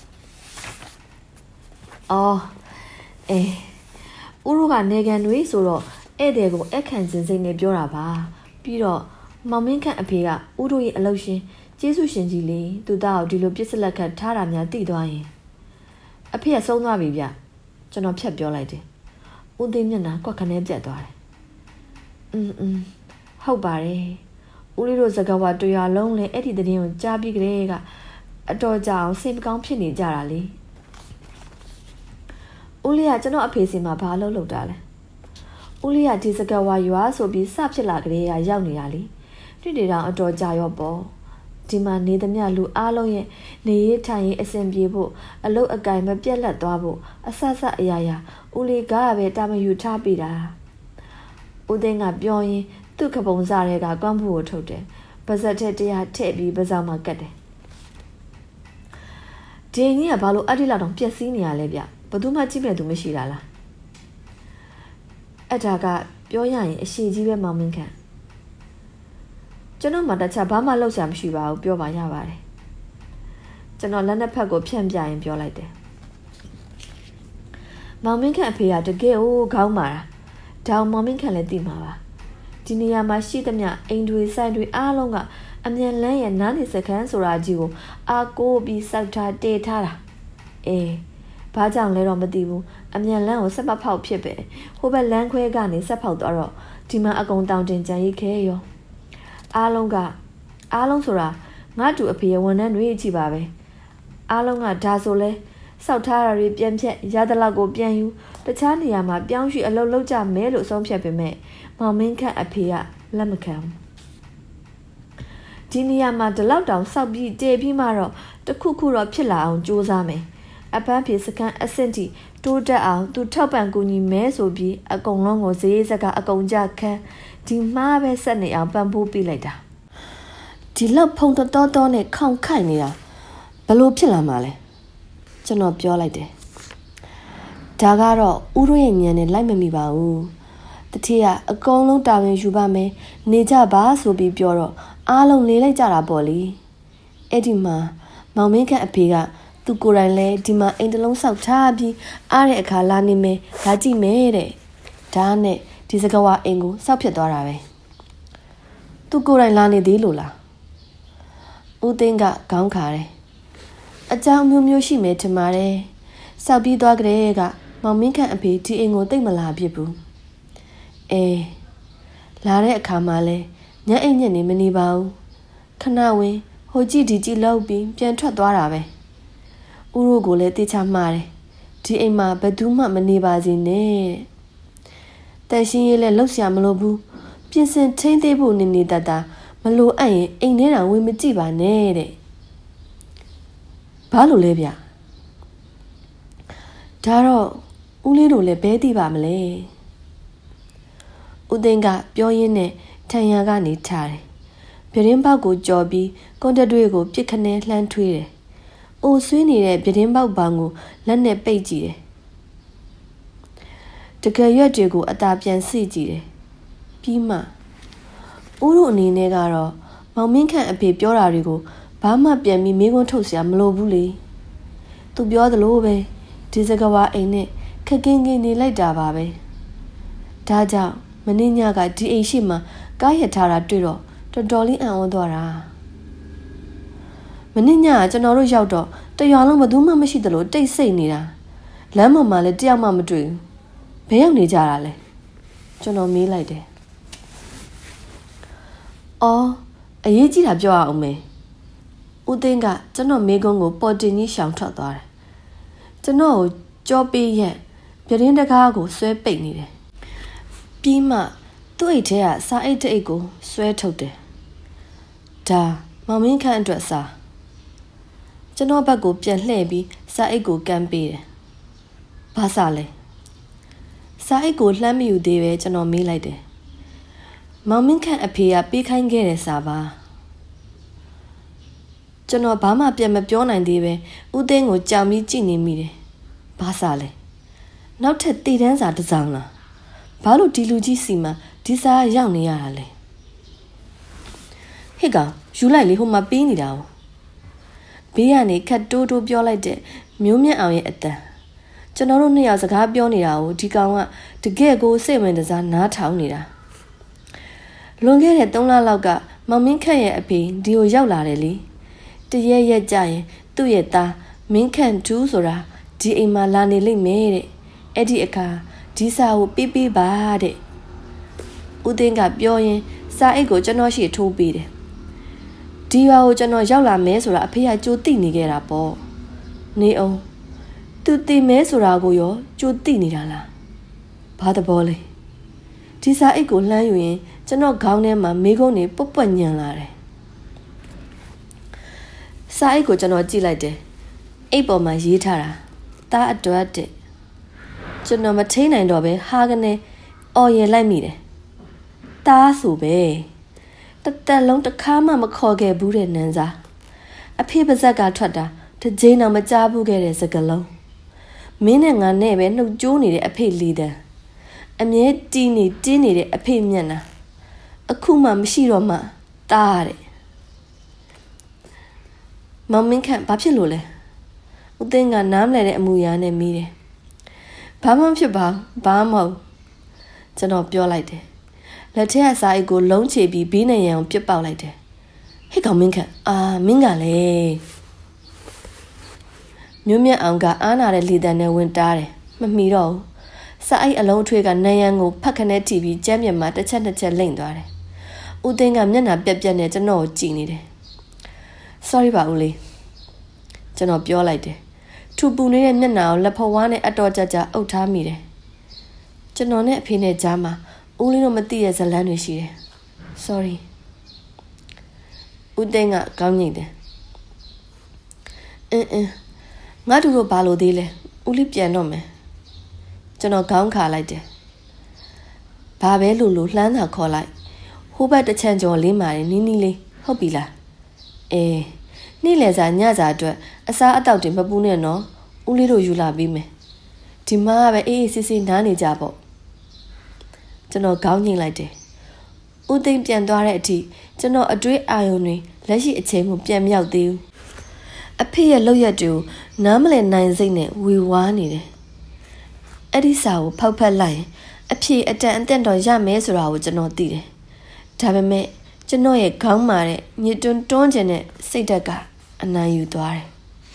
Speaker 1: အော်အေးဦးတို့ကနေကန်တွေဆိုတော့ဧည့်သည်ကိုအခန့်စင်စိတ်နဲ့ပြောတာပါပြီးတော့မောင်မင်းခန့်အဖေကဦးတို့ရဲ့အလုပ်ရှင်ကျေးဇူးရှင်ကြီးလေးသူသားကိုဒီလိုပြစ်စလက်ခတ်ထားတာများသိသွားရင်အဖေကဆုံးသွားပြီဗျကျွန်တော်ဖြတ်ပြောလိုက်တယ်ဦးသိန်းမျက်နှာကွက်ခနဲပြတ်သွားတယ်อืมอืมဟုတ်ပါတယ်ဦးလေးတို့စကားဝတွေ့ရလုံးလဲအဲ့ဒီတည်းကိုကြားပြီးကလေးကအတော်ကြာအောင်စိတ်မကောင်းဖြစ်နေကြတာလေဦးလေးကကျွန်တော်အဖေစီမှာဘာလုပ်လုပ်တာလဲဦးလေးကဒီစကားဝရွာဆိုပြီးစဖြစ်လာကလေးကရောက်နေတာလေတွေ့နေတော့အတော်ကြာရောပေါ့ဒီမှာနေသမျှလူအားလုံးရဲ့နေရထိုင်ရေးအဆင်ပြေဖို့အလုတ်အကင်မပြက်လက်သွားဖို့အဆဆအရာရာဦးလေးကပဲတာမယူထားပြီတာဦးသိန်းကပြောရင်းသူ့ကပုံစားတွေကကွမ်းဖို့ကိုထုတ်တယ်ပါဇက်ထက်တရားထည့်ပြီးပါးစောင်းမှာကတ်တယ်ဒီကြီးကဘာလို့အဲ့ဒီလောက်တောင်ပြက်စီးနေရလဲဗျဘယ်သူမှကြည့်မဲ့သူမရှိတာလားအဲ့ဒါကပြောရရင်အရှိကြီးပဲမောင်မင်းခန့်ကျွန်တော်မှတခြားဘာမှလုပ်ချင်မရှိပါဘူးပြောပါရပါတယ်ကျွန်တော်လက်နှစ်ဖက်ကိုဖြန့်ပြရင်ပြောလိုက်တယ်မောင်မင်းခန့်အဖေကတကယ်ဟိုခေါင်းမာတာဒါမောင်မင်းခန့်လည်းသိမှာပါဒီနေရာမှာရှိသမျှအိမ်တွေဆိုင်တွေအားလုံးကအမြန်လန်းရဲ့နားနေစခန်းဆိုတာကြီးကိုအာကိုပြီးစောက်ထားတေထားတာအေးဘာကြောင့်လဲတော့မသိဘူးအမြန်လန်းကိုဆက်မဖောက်ဖြစ်ပဲဟိုဘက်လန်းခွဲကနေဆက်ဖောက်သွားတော့ဒီမှာအကုံတောင်တင်ကြံရိတ်ခဲရောအားလုံးကအားလုံးဆိုတာငါတူအဖေရဲ့ဝန်ထမ်းတွေကြည့်ပါပဲအားလုံးကဒါဆိုလဲစောက်ထားတာတွေပြန်ဖြတ်ရသလောက်ကိုပြန်ယူတခြားနေရာမှာပြောင်းရွှေ့အလုပ်လုပ်ကြမဲလို့ဆုံးဖြတ်ပေမဲ့မောင်မင်းခန့်အဖေကလက်မခံဘူးဒီနေရာမှာဒီလောက်တောင်စောက်ပြီးတည်ပြီးမှတော့တခုခုတော့ဖြစ်လာအောင်ကြိုးစားမယ်အပန်းဖြေစကန်အဆင့်တီတိုးတက်အောင်သူထောက်ပံ့ကူညီမဲဆိုပြီးအကုန်လုံးကိုဈေးစကအကုန်ကြခန်းဒီမှာပဲဆက်နေအောင်ပံ့ပိုးပေးလိုက်တာဒီလောက်ဖုံတော်တော်နဲ့ခေါင်ခိုက်နေတာဘလို့ဖြစ်လာမှာလဲကျွန်တော်ပြောလိုက်တယ်ဒါကတော့ဥရိုရဲ့ညံနဲ့လိုက်မမိပါဘူးတတိယအကုန်လုံးတာဝန်ယူပါမယ်နေကြပါဆိုပြီးပြောတော့အားလုံးနေလိုက်ကြတာပေါ့လေအဲ့ဒီမှာမောင်မင်းခန့်အဖေကသူကိုယ်တိုင်လဲဒီမှာအိမ်တလုံးဆောက်ထားပြီးအားတဲ့အခါလာနေမယ်လာကြည့်မယ်တဲ့ဒါနဲ့ဒီစကဝါအိမ်ကိုဆောက်ဖြစ်သွားတာပဲသူကိုယ်တိုင်လာနေသေးလို့လားဦးသိန်းကခေါင်းခါတယ်အကြောင်းမျိုးမျိုးရှိမယ်ထင်ပါတယ်ဆောက်ပြီးသွားကြတဲ့ကမောင်မင်းခန့်အဖေဒီအိမ်ကိုတိတ်မလာဖြစ်ဘူးအေးလာတဲ့အခါမှာလဲညအိမ်ညက်နေမနေပါဘူးခဏဝင်ဟိုကြည့်ဒီကြည့်လောက်ပြီးပြန်ထွက်သွားတာပဲဥရိုကိုလည်းတေချာမှားတယ်ဒီအိမ်မှာဘယ်သူမှမနေပါစေနဲ့တန်ရှင်းရေးလည်းလှုပ်ရှားမလို့ဘူးပြင်ဆင်ထိမ့်သေးဖို့နေနေတတ်တာမလို့အပ်ရင်အိမ်ထဲတောင်ဝင်မကြည့်ပါနဲ့တဲ့ဘာလို့လဲဗျဒါတော့ဦးလေးတို့လည်းဘဲသိပါမလဲဦးသိန်းကပြောရင်းနဲ့ထန်ရံကနေထားတယ်ပြတင်းပေါက်ကိုကြော်ပြီးကွန်တက်တွေကိုပြစ်ခနဲလှမ်းထွေးတယ်အိုဆွေးနေတဲ့ပြတင်းပေါက်ပေါင်ကိုလက်နဲ့ပိတ်ကြည့်တယ်တကယ်ရွက်တွေကိုအသာပြန်စီကြည့်တယ်ပြီးမှဦးတို့အနေနဲ့ကတော့မောင်မင်းခန့်အဖေပြောတာတွေကိုဘာမှပြန်ပြီးမေးခွန်းထုတ်စရာမလိုဘူးလေသူပြောသလိုပဲဒီစကဝါအိမ်နဲ့ခက်ကင်းကင်းနေလိုက်တာပါပဲဒါကြောင့်မင်းညကဒီအိမ်ရှိမှကားရထားတာတွေ့တော့တော်တော်လေးအံ့ဩသွားတာမင်းညကကျွန်တော်တို့ရောက်တော့တရွာလုံးဘယ်သူမှမရှိသလိုတိတ်ဆိတ်နေတာလမ်းပေါ်မှာလည်းတယောက်မှမတွေ့ဘူးဘယ်ရောက်နေကြတာလဲကျွန်တော်မေးလိုက်တယ်အော်အရေးကြီးတာပြောရအောင်မယ်ဦးသိန်းကကျွန်တော်မေးခွန်းကိုပေါ်တင်ကြီးရှောင်ထွက်သွားတယ်ကျွန်တော်ကိုကြောပေးရက်ပြတင်းတကားကိုဆွဲပိတ်နေတယ်ပြီးမှသူ့အိတ်ထဲကစာအိတ်တစ်အိတ်ကိုဆွဲထုတ်တယ်ဒါမောင်မင်းခန့်အတွက်စာကျွန်တော်ဘက်ကိုပြန်လှည့်ပြီးစာအိတ်ကိုကမ်းပေးတယ်ဘာစာလဲစာအိတ်ကိုလှမ်းမယူသေးပဲကျွန်တော်မေးလိုက်တယ်မောင်မင်းခန့်အဖေကပေးခိုင်းခဲ့တဲ့စာပါကျွန်တော်ဘာမှပြန်မပြောနိုင်သေးပဲဦးသိန်းကိုကြောင်ပြီးကြည့်နေမိတယ်ဘာစာလဲနောက်ထပ်တည်တန်းစာတစ်စောင်လားဘာလို့ဒီလူကြီးစီမှာဒီစာရောက်နေရတာလဲဟဲ့ကောင်ယူလိုက်လေဟိုမှာပေးနေတာ哦ဘေးကနေခတ်တိုးတိုးပြောလိုက်တဲ့မျိုးမြတ်အောင်ရဲ့အတန်ကျွန်တော်တို့နှစ်ယောက်စကားပြောနေတာကိုဒီကောင်ကတကယ်ကိုစိတ်ဝင်စားနားထောင်နေတာလွန်ခဲ့တဲ့သုံးလလောက်ကမောင်မင်းခန့်ရဲ့အဖေဒီကိုရောက်လာတယ်လေတရက်ရက်ကြရင်သူ့ရဲ့သားမင်းခန့်တူးဆိုတာဒီအိမ်မှာလာနေလိမ့်မယ်တဲ့အဲ့ဒီအခါဒီစာကိုပေးပေးပါတဲ့ဦးသိန်းကပြောရင်စာအိတ်ကိုကျွန်တော်ရှိထိုးပေးတယ်ဒီရွာကိုကျွန်တော်ရောက်လာမယ်ဆိုတာအဖေကကြိုသိနေခဲ့တာပေါ့နေအောင်သူသိမဲဆိုတာကိုရောကြိုသိနေတာလားဘာသဘောလဲဒီစာအိတ်ကိုလှမ်းယူရင်ကျွန်တော်ခေါင်းထဲမှာမေးခွန်းတွေပုတ်ပွက်ညံလာတယ်
Speaker 2: စာအိတ်ကိုကျွန်တော်ကြည့်လိုက်တယ်အိတ်ပေါ်မှာရေးထားတာတားအတွက်တဲ့ကျွန်တော်မထိန်နိုင်တော့ပဲဟာကနေအော်ရင်လိုက်မိတယ်တားဆိုပဲတသက်လုံးတစ်ခါမှမခေါ်ခဲ့ဘူးတဲ့နန်းစားအဖေပါဇက်ကထွက်တာတကြိမ်တော့မကြားဘူးခဲ့တဲ့စကလုံးမင်းနဲ့ငါနဲ့ပဲနှုတ်ကြိုးနေတဲ့အဖေလီတန်းအမြဲတီးနေတင်းနေတဲ့အဖေမျက်နှာအခုမှမရှိတော့မှတားတဲ့မောင်မင်းခန့်ဘာဖြစ်လို့လဲဦးသိန်းကနားမလည်တဲ့အမူအရာနဲ့မိတယ်ဘာမှမဖြစ်ပါဘာမှမဟုတ်ကျွန်တော်ပြောလိုက်တယ်လက်ထက်ကစာအိတ်ကိုလုံးချပြီးဘီးနေရန်ကိုပြစ်ပေါက်လိုက်တယ်ဟဲ့ကောင်မင်းခန့်အာမင်းကလည်းမြို့မြတ်အောင်ကအားနာတဲ့လေတံနဲ့ဝင်တားတယ်မမီတော့ဘူးစာအိတ်အလုံးအထွေးကနန်းရန်ကိုဖက်ခနဲ့တီပြီးကျမ်းမြတ်မှာတစ်ချက်နှစ်ချက်လိမ့်သွားတယ်ဦးသိန်းကမျက်နှာပြက်ပြက်နဲ့ကျွန်တော်ကိုကြည့်နေတယ် sorry ပါဦးလေးကျွန်တော်ပြောလိုက်တယ်ထူပူနေတဲ့မျက်နှာကိုလက်ဖဝါးနဲ့အတော်ကြကြအုပ်ထားမိတယ်ကျွန်တော်နဲ့အဖေနဲ့ကြားမှာဦးလေးတို့မသိတဲ့ဇလန်းတွေရှိတယ် sorry ဦးသိန်းကကောင်းညိတ်တယ်အင်းအင်းငါတို့တို့ဘာလို့သေးလဲဦးလေးပြန်တော့မယ်ကျွန်တော်ခေါင်းခါလိုက်တယ်ဘာပဲလို့လို့လှမ်းတာခေါ်လိုက်ဟိုဘက်တစ်ချမ်းကျော်လေးမာတယ်နီးနီးလေးဟုတ်ပြီလားအေးနေ့လယ်စာညစာအတွက်အစားအသောက်တွေမပူနဲ့နော်ဦးလေးတို့ယူလာပြီးမယ်ဒီမှာပဲအေးအေးဆေးဆေးနားနေကြပေါ့ကျွန်တော်ခေါင်းညှိလိုက်တယ်ဦးသိန်းပြန်သွားတဲ့အထိကျွန်တော်အတွေးအာရုံတွေလက်ရှိအချိန်ကိုပြန်မြောက်သေးဘူးအဖေရဲ့လောက်ရက်တူနားမလည်နိုင်စိတ်နဲ့ဝေဝါးနေတယ်အဲ့ဒီစာကိုဖောက်ဖက်လိုက်ရင်အဖေအတန်အသင့်တော်ရမယ်ဆိုတာကိုကျွန်တော်သိတယ်ဒါပေမဲ့ကျွန်တော်ရဲ့ခေါင်းမာတဲ့ညစ်တွန်းတွန်းကျင်တဲ့စိတ်ဓာတ်ကအနိုင်ယူသွားတယ်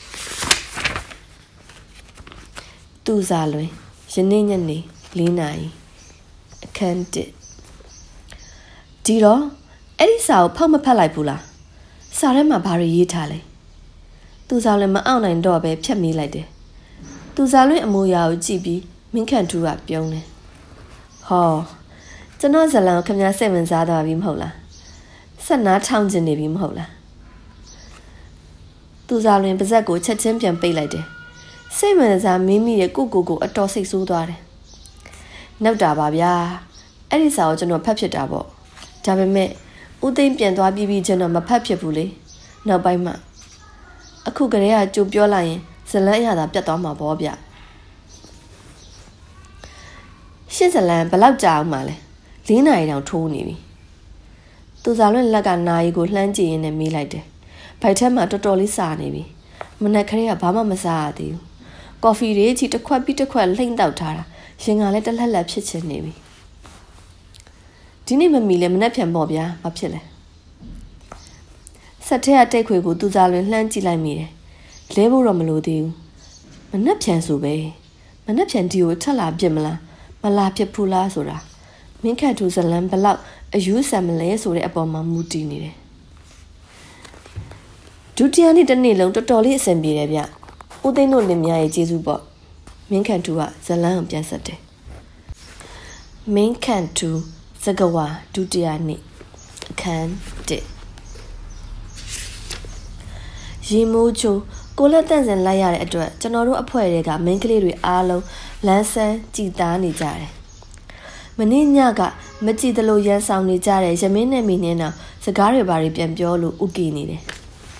Speaker 2: သူ့စာလွင်ယနေ့ညနေလေးနာရီအခန်းတစ်ဒီတော့အဲ့ဒီစာကိုဖောက်မဖက်လိုက်ဘူးလားစာထဲမှာဘာတွေရေးထားလဲသူစာလွင်မအောင်နိုင်တော့ပဲဖြတ်မိလိုက်တယ်သူစာလွင်အမူအရာကိုကြည့်ပြီးမင်းခန့်ထူးကပြုံးတယ်ဟောကျွန်တော်ဇလံကိုခင်ဗျားစိတ်ဝင်စားသွားပြီမဟုတ်လားဆက်နားထောင်ကျင်နေပြီမဟုတ်လားသူစာလွင်ပါဇက်ကိုချက်ချင်းပြန်ပိတ်လိုက်တယ်စိတ်ဝင်စားမိမိရဲ့ကိုကိုကိုအတော်စိတ်ဆိုးသွားတယ်နောက်တာပါဗျာအဲ့ဒီစာကိုကျွန်တော်ဖတ်ဖြစ်တာပေါ့ဒါပေမဲ့ဦးသိန်းပြန်သွားပြီးပြီးကျွန်တော်မဖတ်ဖြစ်ဘူးလေနောက်ပိုင်းမှအခုကလေးကကြိုပြောလိုက်ရင်ဇလန်းအရာသာပြတ်သွားမှာပေါ့ဗျရှင်းဇလန်းဘလောက်ကြာအောင်မလဲလေးနာရီတောင်ထိုးနေပြီသူစားလွင့်လက်ကနာရီကိုလှမ်းကြည့်ရင်းနဲ့မေးလိုက်တယ်ဘိုက်ထဲမှာတော်တော်လေးစာနေပြီမနက်ခရဲကဘာမှမစားရသေးဘူးကော်ဖီတွေချီတစ်ခွက်ပြီးတစ်ခွက်လှိမ့်တောက်ထားတာရင်ကလည်းတလက်လက်ဖြစ်ချင်နေပြီဒီနေ့မမီလဲမနက်ဖြန်ပေါ့ဗျာဘာဖြစ်လဲဆက်ထဲကတိတ်ခွေကိုသူစားလွင့်လှမ်းကြည့်လိုက်မိတယ်လဲဖို့တော့မလိုသေးဘူးမနက်ဖြန်ဆိုပဲမနက်ဖြန်ဒီကိုထက်လာပြစ်မလားမလာဖြစ်ဘူးလားဆိုတာမင်းခန့်ထူဇလန်ဘလောက်အယူဆမလဲဆိုတဲ့အပေါ်မှာမူတည်နေတယ်ဒုတိယနေ့တစ်နေ့လုံးတော်တော်လေးအဆင်ပြေတယ်ဗျဦးသိန်းတို့လင်မယားရဲ့ကျေးဇူးပေါ့မင်းခန့်ထူကဇလန်ကိုပြန်ဆက်တယ်မင်းခန့်ထူစကဝါဒုတိယနေ့အခန်းတစ်ရေမိုးချိုကိုလက်တန့်စင်လိုက်ရတဲ့အတွက်ကျွန်တော်တို့အဖွဲ့တွေကမင်းကလေးတွေအားလုံးလမ်းဆန်းကြည်သားနေကြတယ်မနေ့ညကမကြည်သလိုရန်ဆောင်နေကြတဲ့ရမင်းနဲ့မိနင်းတော့စကားတွေဘာတွေပြန်ပြောလို့ဥကီနေတယ်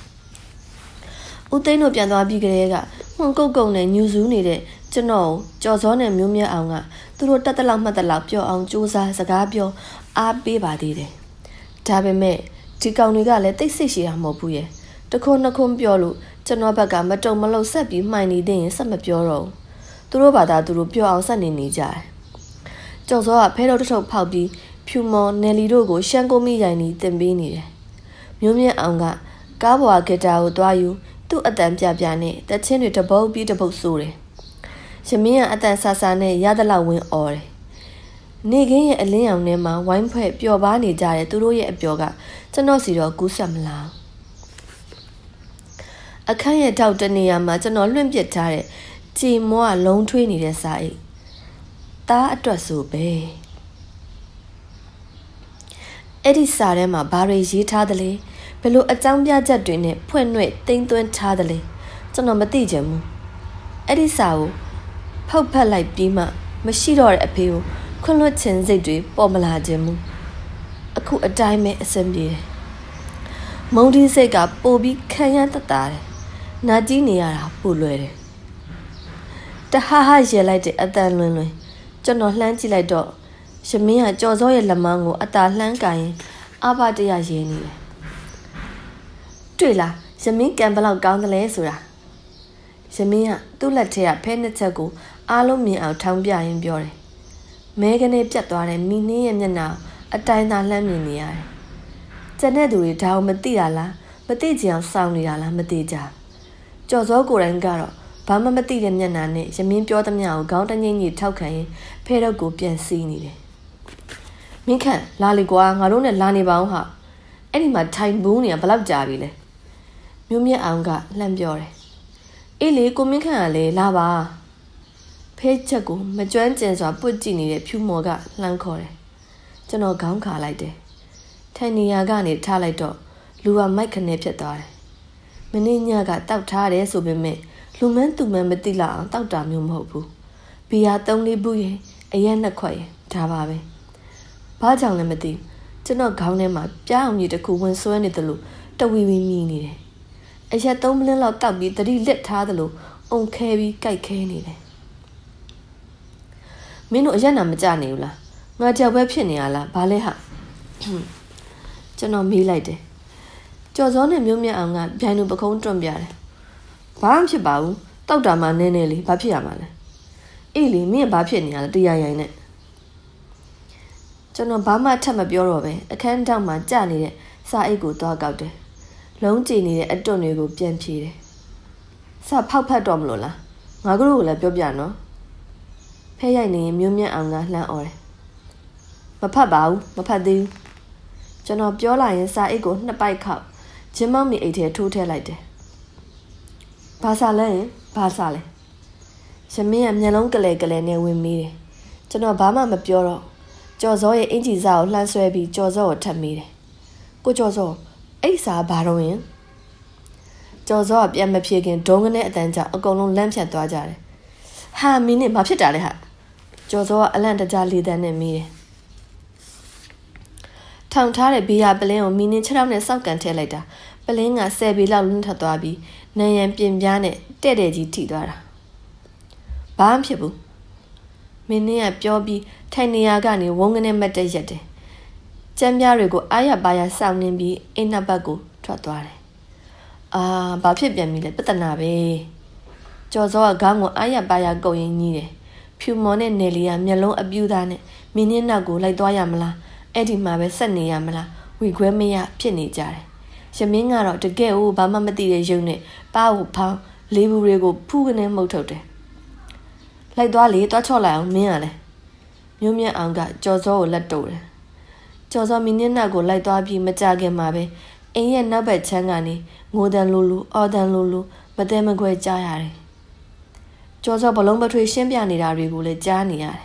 Speaker 2: ဦးသိန်းတို့ပြန်သွားပြီးကလေးကမှုန်ကုတ်ကုတ်နဲ့ညူစူးနေတဲ့ကျွန်တော်ကြော်စောနဲ့မျိုးမြတ်အောင်ကသူတို့တက်တလောက်မှတ်တလောက်ပြောအောင်စူးစမ်းစကားပြောအားပေးပါသေးတယ်ဒါပေမဲ့ဒီကောင်တွေကလည်းတိတ်ဆိတ်ရှိတာမဟုတ်ဘူးရဲ့တခုံနှစ်ခုပြောလို့ကျွန်တော်ဘက်ကမတုံမလုံဆက်ပြီးမှိုင်နေတဲ့ရင်ဆက်မပြောတော့ဘူးသူတို့ဘာသာသူတို့ပြောအောင်ဆက်နေနေကြတယ်ကျော်စောကဖဲတော်တထုပ်ဖောက်ပြီးဖြူမော်နယ်လီတို့ကိုရှမ်းကုန်းမိရိုင်နီတင်ပေးနေတယ်မျိုးမြတ်အောင်ကကားပေါ်ကဂီတာကိုတွားယူသူ့အတန်ပြပြနဲ့တချင်းတွေတပုတ်ပြီးတပုတ်ဆိုးတယ်ရမင်းကအတန်ဆာဆာနဲ့ရသလောက်ဝင်អော်တယ်နေခင်းရဲ့အလင်းရောင်ထဲမှာဝိုင်းဖွဲ့ပျော်ပါနေကြတဲ့သူတို့ရဲ့အပျော်ကကျွန်တော်စီတော့ကူးဆက်မလားအခန်းရဲ့ထောက်တနေရာမှာကျွန်တော်လွင့်ပစ်ထားတဲ့ကြည်မောကလုံးထွေးနေတဲ့စာအိတ်သားအတွက်ဆိုပဲအဲ့ဒီစာထဲမှာဘာတွေရေးထားသလဲဘဘယ်လိုအကြောင်းပြချက်တွေနဲ့ဖွင့်နှွှဲတိမ်သွင်းထားတယ်လဲကျွန်တော်မသိချင်ဘူးအဲ့ဒီစာကိုဖောက်ဖက်လိုက်ပြီးမှမရှိတော့တဲ့အဖေကိုခွန့်လွတ်ခြင်းစိတ်တွေပေါ်မလာခြင်းဘူးအခုအတိုင်းပဲအဆင်ပြေတယ်မုံဒီစိတ်ကပိုပြီးခံရတတ်တာတယ်နာကြည့်နေရတာပိုလွယ်တယ်တဟားဟားရဲလိုက်တဲ့အတန်လွင်လွင်ကျွန်တော်လှမ်းကြည့်လိုက်တော့ရမင်းကကြော်စောရဲ့လက်မောင်းကိုအသာလှမ်းကင်အာဘတရရဲနေတယ်တွေ့လားရမင်းကံဘလောက်ကောင်းတယ်လဲဆိုတာရမင်းကသူ့လက်ထဲကဖဲနှစ်ချက်ကိုအားလုံးမြင်အောင်ထောင်းပြရင်းပြောတယ်မဲကနေပြတ်သွားတဲ့မိနှင်းရဲ့မျက်နှာအတိုင်းသာလှမ်းမြင်နေရတယ်ကျန်တဲ့သူတွေဒါကိုမသိတာလားမသိကြအောင်စောင့်နေတာလားမသိကြကြော်စောကိုယ်တိုင်ကတော့ဘာမှမသိတဲ့မျက်နှာနဲ့ရမင်းပြောသမျှကိုခေါင်းတငိမ့်ကြီးထောက်ခံရင်ဖဲတော့ကိုပြန်စီးနေတယ်မင်းခန့်လာလေကွာငါတို့နဲ့လာနေပါအောင်ဟာအဲ့ဒီမှာထိုင်ဘူးနေတာဘလောက်ကြာပြီလဲမြို့မြတ်အောင်ကလှမ်းပြောတယ်အေးလေကိုမင်းခန့်ကလည်းလာပါဖဲချက်ကိုမကျွမ်းကျင်စွာပွတ်ကြည့်နေတဲ့ဖြူမော်ကလှမ်းခေါ်တယ်ကျွန်တော်ခေါင်းခါလိုက်တယ်ထိုင်နေရာကနေထားလိုက်တော့လူကမိုက်ခနဲ့ဖြစ်သွားတယ်မင်းညကတောက်ထားတယ်ဆိုပေမဲ့လူမန်းသူမန်းမသိလောက်အောင်တောက်တာမျိုးမဟုတ်ဘူးဘီယာသုံးလေးဘူးရင်အရက်နှစ်ခွက်ရင်ဒါပါပဲဘာကြောင့်လဲမသိကျွန်တော်ခေါင်းထဲမှာပြားအောင်ကြီးတစ်ခုဝင်ဆွဲနေတယ်လို့တဝီဝီမြည်နေတယ်အရက်သုံးမလင်းလောက်တောက်ပြီးတတိလစ်ထားတယ်လို့အုံခဲပြီးကြိုက်ခဲနေတယ်မင်းတို့အရက်နာမကြနေဘူးလားငါကြောက်ပဲဖြစ်နေရလားဘာလဲဟာကျွန်တော်မေးလိုက်တယ်ကြော်စောနဲ့မျိုးမြတ်အောင်ကဗျိုင်လူပခုံးတွန့်ပြတယ်ဘာမှဖြစ်ပါဘူးတောက်တာမှနည်းနည်းလေးဘာဖြစ်ရမှာလဲအေးလေမင်းဘာဖြစ်နေရလဲတရားရိုင်နဲ့ကျွန်တော်ဘာမှထပ်မပြောတော့ပဲအခန်းထောက်မှာကြာနေတဲ့စာအိတ်ကိုသွားကောက်တယ်လုံးကြည်နေတဲ့အတွန့်တွေကိုပြန်ဖြေတယ်စာဖောက်ဖက်တော့မလို့လားငါတို့ကိုလည်းပြောပြနော်ဖဲရိုက်နေရင်မျိုးမြတ်အောင်ကလှမ်းអော်တယ်မဖတ်ပါဘူးမဖတ်သေးဘူးကျွန်တော်ပြောလိုက်ရင်စာအိတ်ကိုနှစ်ပိုက်ခောက်ဂျင်းမောင်မီအိတ်ထဲထိုးထည့်လိုက်တယ်ဘာစာလဲဘာစာလဲရမင်းကမျက်လုံးကလေးကလေးနဲ့ဝင်မိတယ်ကျွန်တော်ဘာမှမပြောတော့ကြော်စောရဲ့အင်ဂျီစာကိုလှမ်းဆွဲပြီးကြော်စောကိုထပ်မိတယ်ကိုကြော်စောအဲ့စာဘာတော့ရင်ကြော်စောကပြန်မဖြေခင်ဒုံးကနေအတန်းကြောင့်အကုန်လုံးလန့်ဖြတ်သွားကြတယ်ဟာမင်းနဲ့ဘာဖြစ်တာလဲဟာကြော်စောကအလန့်တကြားလေတန်းနဲ့မိတယ်ထောင်ထားတဲ့ဘီယာပလင်းကိုမီနင်းခြေထောက်နဲ့စောက်ကန်ထည့်လိုက်တာပလင်းကဆယ်ဘီလောက်လွန်းထပ်သွားပြီးနံရံပြင်ပြားနဲ့တဲ့တဲ့ကြီးထိသွားတာဘာမှဖြစ်ဘူးမင်းင်းကပြောပြီးထိုင်နေရာကနေဝုန်းကနေမတ်တက်ရက်တယ်ကျမ်းပြားတွေကိုအားရပါရစောင့်နေပြီးအိမ်နှစ်ဘက်ကိုထွက်သွားတယ်အာဘာဖြစ်ပြန်ပြီလဲပြဿနာပဲကြော်စောကခေါင်းကိုအားရပါရကုတ်ရင်းကြီးတယ်ဖြူမော်နဲ့နယ်လီကမျက်လုံးအပြူသားနဲ့မင်းင်းနောက်ကိုလိုက်သွားရမလားအဲ့ဒီမှာပဲဆက်နေရမလားဝီခွဲမရဖြစ်နေကြတယ်ရမင်းကတော့တကယ်ကိုဘာမှမသိတဲ့ရုပ်နဲ့ပါးကိုဖောင်းလေးဘူးတွေကိုဖူးကနေမှုတ်ထုတ်တယ်လိုက်သွားလေသွားချော့လိုက်အောင်မင်းကလည်းမျိုးမြတ်အောင်ကကြော်စောကိုလက်တိုးတယ်ကြော်စောမင်းနဲ့နောက်ကိုလိုက်သွားပြီးမကြခင်မှာပဲအိမ်ရဲ့နောက်ဘက်ချမ်းကနေငိုတန်လိုလိုအော်တန်လိုလိုမတဲမခွဲကြားရတယ်ကြော်စောဘလုံးပထွေရှင်းပြနေတာတွေကိုလည်းကြားနေရတယ်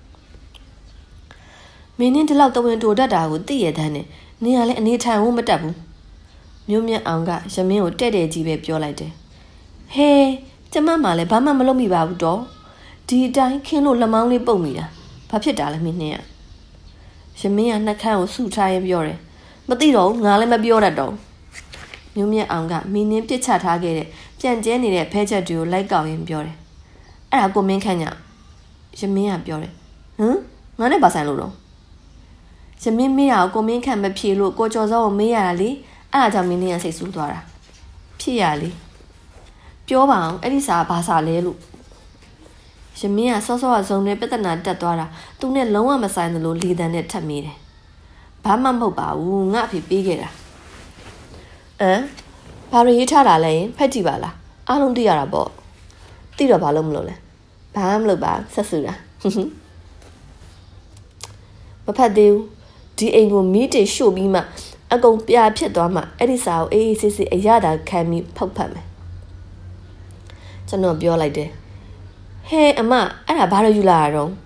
Speaker 2: မင်းင်းဒီလောက်တဝင်းတိုတတ်တာကိုသိရတဲ့နဲ့နင်ကလည်းအနေထိုင်ဖို့မတတ်ဘူးမျိုးမြတ်အောင်ကရမင်းကိုတဲ့တဲ့ကြီးပဲပြောလိုက်တယ်ဟဲကျမမှလည်းဘာမှမလုပ်မိပါဘူးတော့ဒီအတိုင်းခင်းလို့လက်မောင်းလေးပုတ်မိတာဘာဖြစ်တာလဲမင်းနဲ့ရမင်းကနှက်ခမ်းကိုဆူထားရင်ပြောတယ်မသိတော့ငါလည်းမပြောတတ်တော့မျိုးမြတ်အောင်ကမင်းင်းပြစ်ချထားခဲ့တဲ့ပြန်ကျဲနေတဲ့ဖဲချက်တွေကိုလိုက်ကောက်ရင်ပြောတယ်အဲ့ဒါကိုမင်းခန့်ညရမင်းကပြောတယ်ဟမ်ငါနဲ့ဘာဆိုင်လို့တော့ရမင်းမေးရကိုမင်းခန့်မဖြေလို့ကိုကျော်စောကိုမေးရတာလေအဲ့ဒါကြောင့်မင်းင်းကစိတ်ဆူသွားတာဖြစ်ရလေပြောပါအောင်အဲ့ဒီစာဘာစာလဲလို့ရမင်းကစောစောကဇုံနဲ့ပြဿနာတက်သွားတာသူနဲ့လုံးဝမဆိုင်သလိုလေတံနဲ့ထပ်မိတယ်ဘာမှမဟုတ်ပါဘူးငါအဖေပေးခဲ့တာအမ်ဘာရရေးထားတာလဲဖက်ကြည့်ပါလားအားလုံးသိရတာပေါ့သိတော့ဘာလို့မလို့လဲဘာမှမလုပ်ပါဆက်ဆူတာမဖတ်သေးဘူးဒီအိမ်ကိုမီးတေရှို့ပြီးမှအကုန်ပြာဖြစ်သွားမှအဲ့ဒီစာကိုအေးအေးဆေးဆေးအရသာခံပြီးဖောက်ဖတ်မယ်ကျွန်တော်ပြောလိုက်တယ်ဟဲအမအဲ့ဒါဘာလို့ယူလာတာတော့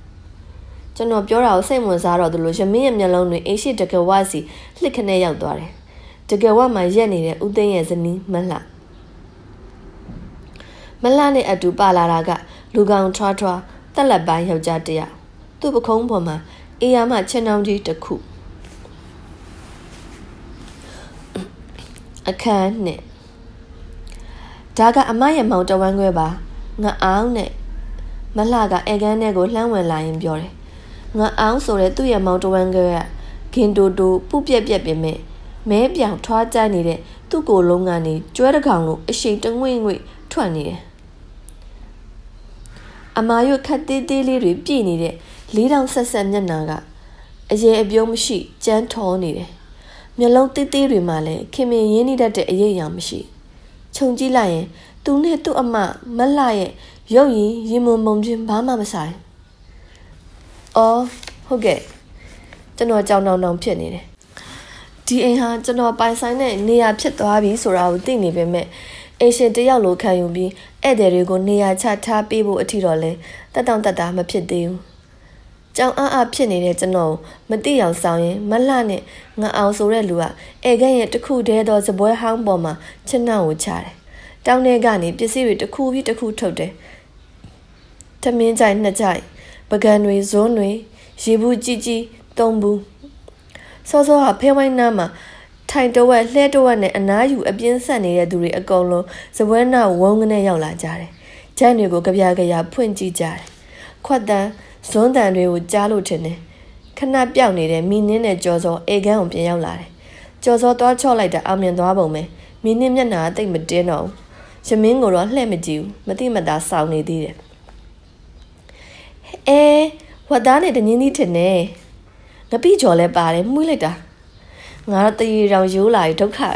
Speaker 2: ကျွန်တော်ပြောတာကိုစိတ်ဝင်စားတော့သူလို့ရမင်းရဲ့မျက်လုံးတွေအိရှိတကဝါစီလှစ်ခနဲ့ရောက်သွားတယ်တကယ်ဝမှာရက်နေတဲ့ဦးသိန်းရဲ့ဇနီးမလှမလှနဲ့အတူပါလာတာကလူကောင်ထွားထွားတက်လက်ပိုင်းယောက်ျားတယောက်သူ့ပခုံးပေါ်မှာအေးရမချင်းနှောင်းကြီးတစ်ခုအခန်းနဲ့ဒါကအမရဲ့မောင်တဝမ်းခွဲပါငါအောင်နဲ့မလှကအေကန်းနဲ့ကိုလှမ်းဝင်လာရင်ပြောတယ်ငါအောင်ဆိုတဲ့သူ့ရဲ့မောင်တဝမ်းခွဲကဂင်တိုတိုပုပြက်ပြက်ပင်မဲ့မဲပြောင်ထွားကြိုက်နေတဲ့သူ့ကိုယ်လုံးကနေကျွဲတကောင်လို့အရှိန်တငွေ့ငွေ့ထွက်နေတယ်အမာရွက်ခတ်သေးသေးလေးတွေပြည့်နေတဲ့လေးတောင်ဆက်ဆက်မျက်နှာကအရေအပြုံးမရှိကြမ်းထောနေတယ်မျက်လုံးသေးသေးတွေမှလည်းခင်မင်ရင်းနှီးတတ်တဲ့အရေးအယံမရှိခြုံကြည့်လိုက်ရင်သူနဲ့သူ့အမမလှရဲ့ရုပ်ရည်ရင်မုံမုံချင်းဘာမှမဆိုင်အော်ဟုတ်ကဲ့ကျွန်တော်ကြောင်တောင်တောင်ဖြစ်နေတယ်ဒီအိမ်ဟာကျွန်တော်ပိုင်ဆိုင်တဲ့နေရာဖြစ်သွားပြီဆိုတာကိုသိနေပေမဲ့အရှင်တယောက်လိုခံယူပြီးဧည့်သည်တွေကိုနေရာချထားပေးဖို့အထီတော့လဲတက်တောင့်တက်တာမဖြစ်သေးဘူးကြောင်အားအားဖြစ်နေတဲ့ကျွန်တော်မသိအောင်ဆောင်ရင်မလှနဲ့ငါအောင်ဆိုတဲ့လူကဧကန်းရဲ့တခုတည်းသောစပွဲဟောင်းပေါ်မှာချစ်နှောင်ကိုချတယ်တောင်းထဲကနေပစ္စည်းတွေတစ်ခုပြီးတစ်ခုထုတ်တယ်ထမင်းကြိုင်နှစ်ကြိုင်ပကံတွေဇွန်းတွေရေဘူးကြီးကြီးသုံးဘူးစောစောဟာဖဲဝိုင်းနားမှာထိုင်တဝက်လှဲတဝက်နဲ့အနားယူအပြင်းဆက်နေတဲ့သူတွေအကုန်လုံးစပွဲနာဝုန်းကနေရောက်လာကြတယ်။ဂျန်တွေကိုကြပြကြရဖွင့်ကြည့်ကြတယ်။ခွက်တန်းဇွန်းတန်တွေကိုကြားလို့ထင်တယ်။ခဏပြောက်နေတဲ့မီနင်းနဲ့ကြော်စောအေကန်းကိုပြန်ရောက်လာတယ်။ကြော်စောသွားချော့လိုက်တဲ့အောင်မြင်သွားပုံပဲ။မီနင်းမျက်နှာတိတ်မတင်းတော့ဘူး။ရမင်းကိုတော့လှဲ့မကြည့်ဘူး။မတိမတာစောင်းနေသေးတယ်။အဲဝတ်သားနဲ့တငင်းကြီးထင်နေ။ငပိကြော်လဲပါတယ်မှုလိုက်တာငါတော့တရေတောင်ရိုးလာပြီးဒုက္ခပဲ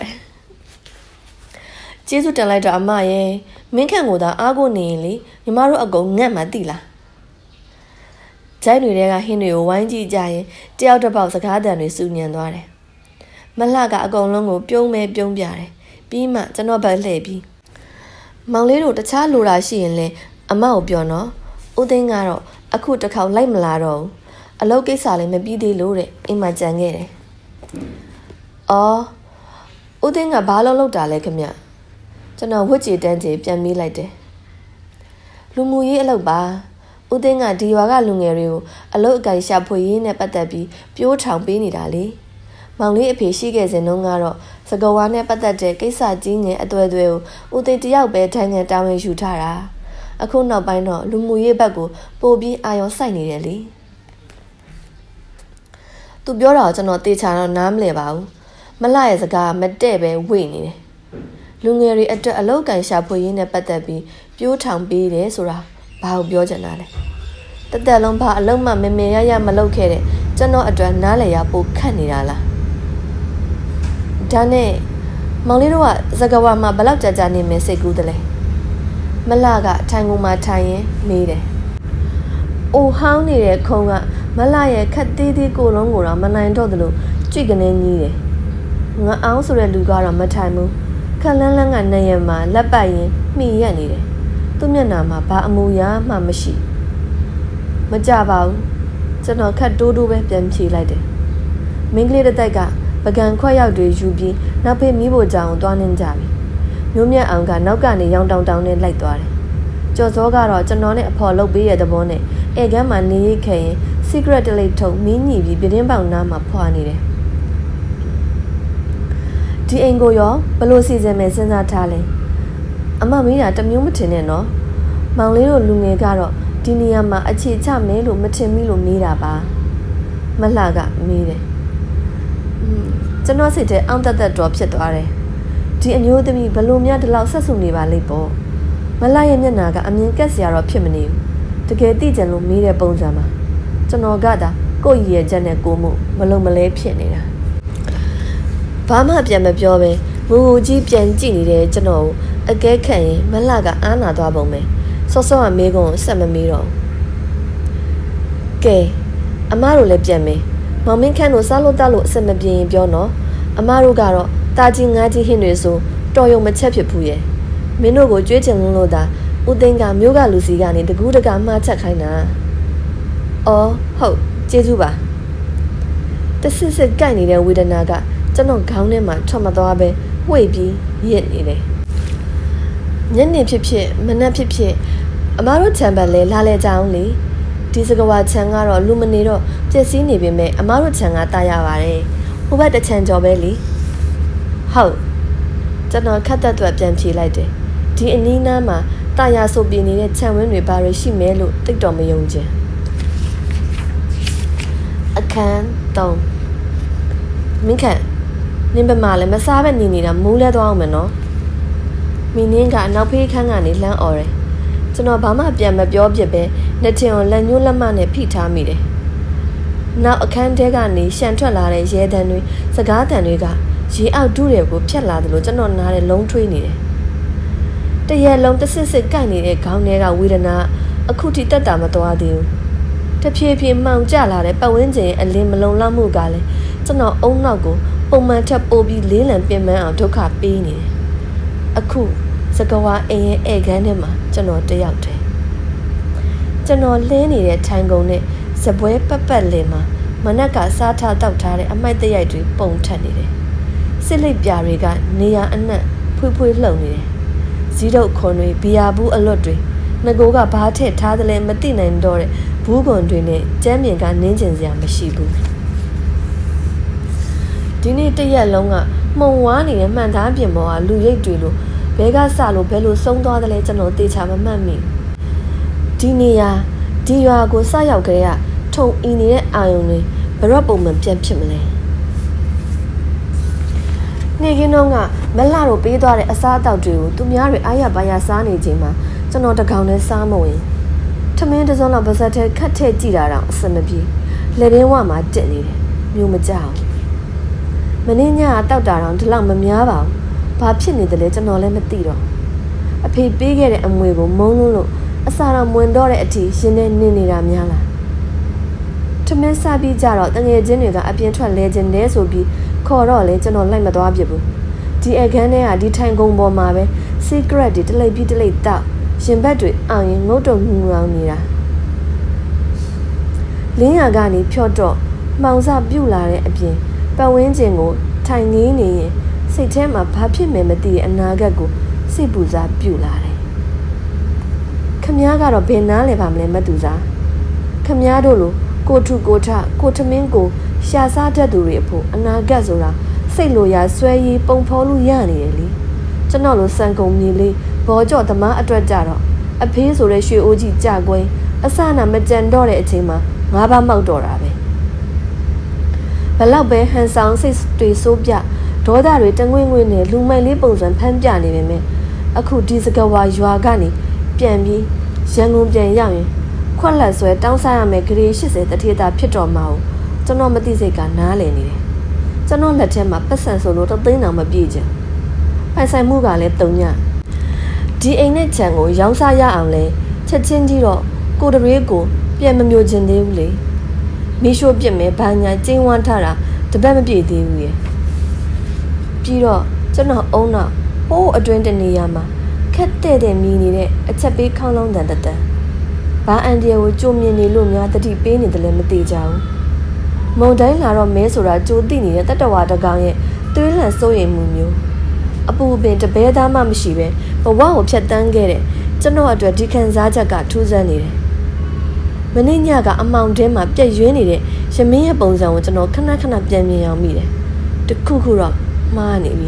Speaker 2: ကျေးဇူးတင်လိုက်တော့အမရဲ့မင်းခန့်ကိုသာအားကိုနေရင်လေညီမတို့အကုန်ငတ်မှသိလားဂျိုင်းတွေကဟင်းတွေကိုဝိုင်းကြည့်ကြရင်တယောက်တစ်ပေါက်စကားတန်တွေစူညံသွားတယ်မလှကအကုန်လုံးကိုပြုံးမဲပြုံးပြတယ်ပြီးမှကျွန်တော်ဘက်လှည့်ပြီးမောင်လေးတို့တခြားလိုတာရှိရင်လေအမကိုပြောနော်ဦးသိန်းကတော့အခုတစ်ခေါက်လိုက်မလာတော့ဘူးအလုပ်ကိစ္စလည်းမပြီးသေးလို့တဲ့အိမ်မှာကြံခဲ့တယ်အော်ဦးသိန်းကဘာလို့လောက်တာလဲခင်ဗျကျွန်တော်ဝှက်ကြည်တန်းကြည်ပြန်မေးလိုက်တယ်လူမှုရေးအလုပ်ပါဦးသိန်းကဒီရွာကလူငယ်တွေကိုအလုပ်အကိုင်ရှာဖွေရေးနဲ့ပတ်သက်ပြီးပြိုးထောင်ပေးနေတာလေမောင်လေးအဖေရှိခဲ့စဉ်တုန်းကတော့စကဝါနဲ့ပတ်သက်တဲ့ကိစ္စကြီးငယ်အသွဲသွဲကိုဦးသိန်းတယောက်ပဲထိုင်ငံတာဝန်ယူထားတာအခုနောက်ပိုင်းတော့လူမှုရေးဘက်ကိုပို့ပြီးအာရုံစိုက်နေတယ်လေသူပြောတာကိုကျွန်တော်တေချာတော့နားမလည်ပါဘူးမလှရဲ့စကားမတဲ့ပဲဝေ့နေတယ်လူငယ်တွေအတွက်အလောက်ကန်ရှာဖွေရင်းနဲ့ပတ်သက်ပြီးပြိုးထောင်ပေးတယ်ဆိုတာဘာကိုပြောချင်တာလဲတသက်လုံးဘာအလုံးမမမေရရမလုပ်ခဲ့တဲ့ကျွန်တော်အတွက်နားလည်ရပိုခတ်နေတာလားဒါနဲ့မောင်လေးတို့ကစကားဝါမှာဘလောက်ကြာကြာနေမယ်စိတ်ကူးတယ်လဲမလှကထိုင်ကုန်မှာထိုင်ရင်မေးတယ်အိုဟောင်းနေတဲ့ခုံကမလှရဲ့ခက်သေးသေးကိုလုံးကိုတော့မနိုင်တော့သလိုကြွိတ်ကနေကြီးတယ်ငါအောင်ဆိုတဲ့လူကတော့မထိုင်ဘူးခက်လန်းလန်းကနေရမှာလက်ပတ်ရင်မှီရက်နေတယ်သူ့မျက်နှာမှာဘာအမူအရာမှမရှိမကြပါဘူးကျွန်တော်ခက်တိုးတိုးပဲပြန်ဖြေလိုက်တယ်မင်းကလေးတစ်တိုက်ကပကံခွက်ရောက်တွေယူပြီးနောက်ဖေးမိဖို့ကြောင်သွားနေကြပြီမျိုးမြတ်အောင်ကနောက်ကနေရောင်တောင်တောင်နဲ့လိုက်သွားတယ်ကျော်စောကတော့ကျွန်တော်နဲ့အဖော်လုပ်ပေးရတဲ့ဘောနဲ့ဧကန်းမှာနေရိတ်ခဲ့ရင် secret တလေးထုတ်မင်းညီပြီးပြတင်းပေါင်နားမှာဖွာနေတယ်ဒီအိမ်ကိုရောဘလို့စီစဉ်မယ်စဉ်းစားထားလဲအမမေးတာတမျိုးမထင်နဲ့နော်မောင်လေးတို့လူငယ်ကတော့ဒီနေရာမှာအခြေချမယ်လို့မထင်မိလို့မေးတာပါမလှကမေးတယ်ကျွန်တော်စိတ်ထဲအောင့်တက်တက်တော်ဖြစ်သွားတယ်ဒီအမျိုးသမီးဘလို့များဒီလောက်ဆက်ဆူနေပါလိမ့်ပေါ့မလှရဲ့မျက်နှာကအမြင်ကက်စရာတော့ဖြစ်မနေဘူးတကယ်သိကြလို့မေးတဲ့ပုံစံမှာကျွန်တော်ကသာကိုယ့်ရည်ရဲ့ချက်နဲ့ကိုမှုမလုံးမလဲဖြစ်နေတာဘာမှပြန်မပြောပဲငိုငိုကြီးပြန်ကြည့်နေတဲ့ကျွန်တော်ကိုအကဲခန့်ရင်မလှကအားနာသွားပုံပဲစောစောကမေးကုန်ဆက်မမေးတော့ကဲအမတို့လည်းပြန်မယ်မောင်မင်းခန့်တို့စားလို့တောက်လို့အစမပြေရင်ပြောနော်အမတို့ကတော့တာကြီးငါးကြီးဟင်းတွေဆိုတော်ရုံမချက်ဖြစ်ဘူးရဲ့မင်းတို့ကိုကြွေးချင်လို့သာဦးသိန်းကမျိုးကလူစီကနေတကူးတကမှားချက်ခိုင်းတာအော်ဟုတ်ကျေးဇူးပါတဆစ်စစ်ကိုက်နေတဲ့ဝေဒနာကကျွန်တော်ခေါင်းထဲမှာထွက်မသွားပဲဝှေ့ပြီးရစ်နေတယ်ညနေဖြစ်ဖြစ်မနက်ဖြစ်ဖြစ်အမတို့ချမ်းပတ်လဲလာလဲကြအောင်လေဒီစကဝါချမ်းကတော့လူမနေတော့ပြည့်စည်နေပေမဲ့အမတို့ချမ်းကတားရပါတယ်ဟိုဘက်တစ်ချမ်းကျော်ပဲလေဟုတ်ကျွန်တော်ခက်သက်သွက်ပြန်ဖြေလိုက်တယ်ဒီအနီးနားမှာတာယာဆိုပြနေတဲ့ခြံဝင်းတွေဘာတွေရှိမဲလို့တိတ်တော်မယုံချင်အခန်းသုံးမင်းခန့်နင်းပမာလည်းမစားပဲနေနေတာမူးလဲသွားအောင်မယ်နော်မင်းနင်းကအနောက်ဖေးခန်းကနေလှမ်းអော်တယ်ကျွန်တော်ဘာမှပြန်မပြောပြပဲနှစ်ထင်အောင်လက်ညှိုးလက်မနဲ့ဖိထားမိတယ်နောက်အခန်းထဲကနေရှန်ထွက်လာတဲ့ရဲတန်းတွေစကားတန်တွေကရေအောက်တူးတွေကိုဖြတ်လာသလိုကျွန်တော်နားနဲ့လုံးထွေးနေတယ်တရက်လုံးတဆစ်စစ်ကိုက်နေတဲ့ခေါင်းထဲကဝေဒနာအခုထိတက်တာမသွားသေးဘူးတဖြည်းဖြည်းမှောင်ကျလာတဲ့ပတ်ဝန်းကျင်အလင်းမလုံလောက်မှုကလည်းကျွန်တော်အုံနောက်ကိုပုံမှန်ထပ်ပိုးပြီးလေးလံပင်ပန်းအောင်ဒုက္ခပေးနေတယ်အခုစကဝါအိမ်ရဲ့ဧကန်းထဲမှာကျွန်တော်တယောက်တည်းကျွန်တော်လင်းနေတဲ့ထိုင်ကုန်နဲ့စပွဲပတ်ပတ်လင်မှာမနက်ကစားထားတောက်ထားတဲ့အမိုက်တရိုက်တွေပုံထက်နေတယ်စစ်လိပ်ပြာတွေကနေရာအနှံ့ဖွေးဖွေးလှုပ်နေတယ်ဇီးတုပ်ခွန်တွေဘီယာဘူးအလွတ်တွေငကိုကဘာထည့်ထားသလဲမသိနိုင်တော့တဲ့ဘူးကွန်တွေနဲ့ကျမ်းပြင်ကနင်းကျင်စရာမရှိဘူးဒီနေ့တရက်လုံးကမှုံဝါးနေတဲ့မှန်သားပြင်ပေါ်ကလူရိတ်တွေလိုဘဲကစလို့ဘဲလို့ဆုံးသွားသလဲကျွန်တော်သေချာမမှတ်မိဒီနေရာဒီရွာကိုစရောက်ကြတဲ့ထုံအီနေတဲ့အာယုံတွေဘရော့ပုံမှန်ပြန်ဖြစ်မလဲနေကင်းတော့ကမလှတော့ပေးသွားတဲ့အစားအသောက်တွေကိုသူများတွေအားရပါရစားနေချိန်မှာကျွန်တော်တကောင်နဲ့စားမဝင်ထမင်းတစ်စုံလောက်ပါဇက်ထဲခတ်ထည့်ကြည့်တာတော့အစမပြေလက်ရင်းဝမှာတက်နေတယ်မျိုးမကြောက်မင်းညကတောက်တာတော့ဒီလောက်မများပါဘူးဘာဖြစ်နေတယ်လဲကျွန်တော်လည်းမသိတော့အဖေပေးခဲ့တဲ့အမွေကိုမုန်းလို့လို့အစာတော်မွင်တော့တဲ့အထိရှင်နေနေနေတာများလားထမင်းစားပြီးကြတော့တငယ်ချင်းတွေကအပြင်ထွက်လဲခြင်းလဲဆိုပြီးခေါ်တော့လေကျွန်တော်လိုက်မသွားပြဘူးဒီအခန်းထဲကဒီထိုင်ကုန်ပေါ်မှာပဲ secret တွေတလိပ်ပြီးတလိပ်တောက်ရှင်ဘက်တွေအောင်ရင်ငုတ်တုံငူအောင်နေတာလင်းရကနေဖြော့တော့မှောင်စပြုတ်လာတဲ့အပြင်ပတ်ဝန်းကျင်ကိုထိုင်ငေးနေရင်စိတ်ထဲမှာဘာဖြစ်မယ်မသိတဲ့အနာဂတ်ကိုစိတ်ပူစားပြုတ်လာတယ်ခမည်းကတော့ဘယ်နားလဲပါမလဲမတူစားခမည်းတို့လိုကိုထုကိုထကိုထမင်းကိုရှာစားတတ်သူတွေအဖို့အနာဂတ်ဆိုတာစိတ်လိုရာဆွဲရည်ပုံဖော်လို့ရနေတယ်လေကျွန်တော်လိုစံကုန်မြေလေးဘောကြော့သမားအတွက်ကြတော့အဖေးဆိုတဲ့ရွှေအိုးကြီးကြကွင်းအစနာမကြံတော့တဲ့အချိန်မှာငါးပါးမောက်တော့တာပဲဘလောက်ပဲဟန်ဆောင်စိတ်တွေစိုးပြဒေါသတွေတငွေ့ငွေ့နဲ့လူမိုက်လေးပုံစံဖမ်းပြနေပေမဲ့အခုဒီစကဝါရွာကနေပြန်ပြီးရန်ကုန်ပြန်ရောက်ရင်ခွက်လက်ဆွဲတောင်းစားရမယ်ဂရေ၈၀တထေတာဖြစ်တော်မှာကိုကျွန်တော်မသိစိတ်ကနားလည်နေတယ်ကျွန်တော်လက်ထဲမှာပတ်စံဆိုလို့တသိန်းတောင်မပြည့်ချင်ပိုင်ဆိုင်မှုကလည်းတုံညဒီအိမ်နဲ့ခြံကိုရောင်းစားရအောင်လဲချက်ချင်းကြီးတော့ကိုတရေကိုပြန်မမျိုးချင်သေးဘူးလေမီးရှို့ပြစ်မယ်ဘာညာကျင်းဝမ်းထားတာတပတ်မပြည့်သေးဘူးရဲ့ပြီးတော့ကျွန်တော်အုံနောက်ဟိုးအတွင်းတနေရာမှာခက်တဲ့တဲ့မြည်နေတဲ့အချက်ပေးခေါင်းလုံးတန်တန်ဘာအန်ဒီယကိုကြုံမြင်နေလို့များတတိပေးနေတယ်လည်းမသိကြဘူးမုံတိုင်းလာတော့မဲဆိုတာကြိုးသိနေတဲ့တတဝါတကောင်ရဲ့သွေးလန့်စိုးရိမ်မှုမျိုးအပူပင်တပဲသားမှမရှိပဲဘဝကိုဖြတ်တန်းခဲ့တဲ့ကျွန်တော်အတွက်ဒီခံစားချက်ကထူးဆန်းနေတယ်မင်းညကအမောင်ထဲမှာပြက်ရွင်းနေတဲ့ရမင်းရဲ့ပုံစံကိုကျွန်တော်ခဏခဏပြန်မြင်အောင်မိတယ်တခုခုတော့မှားနေပြီ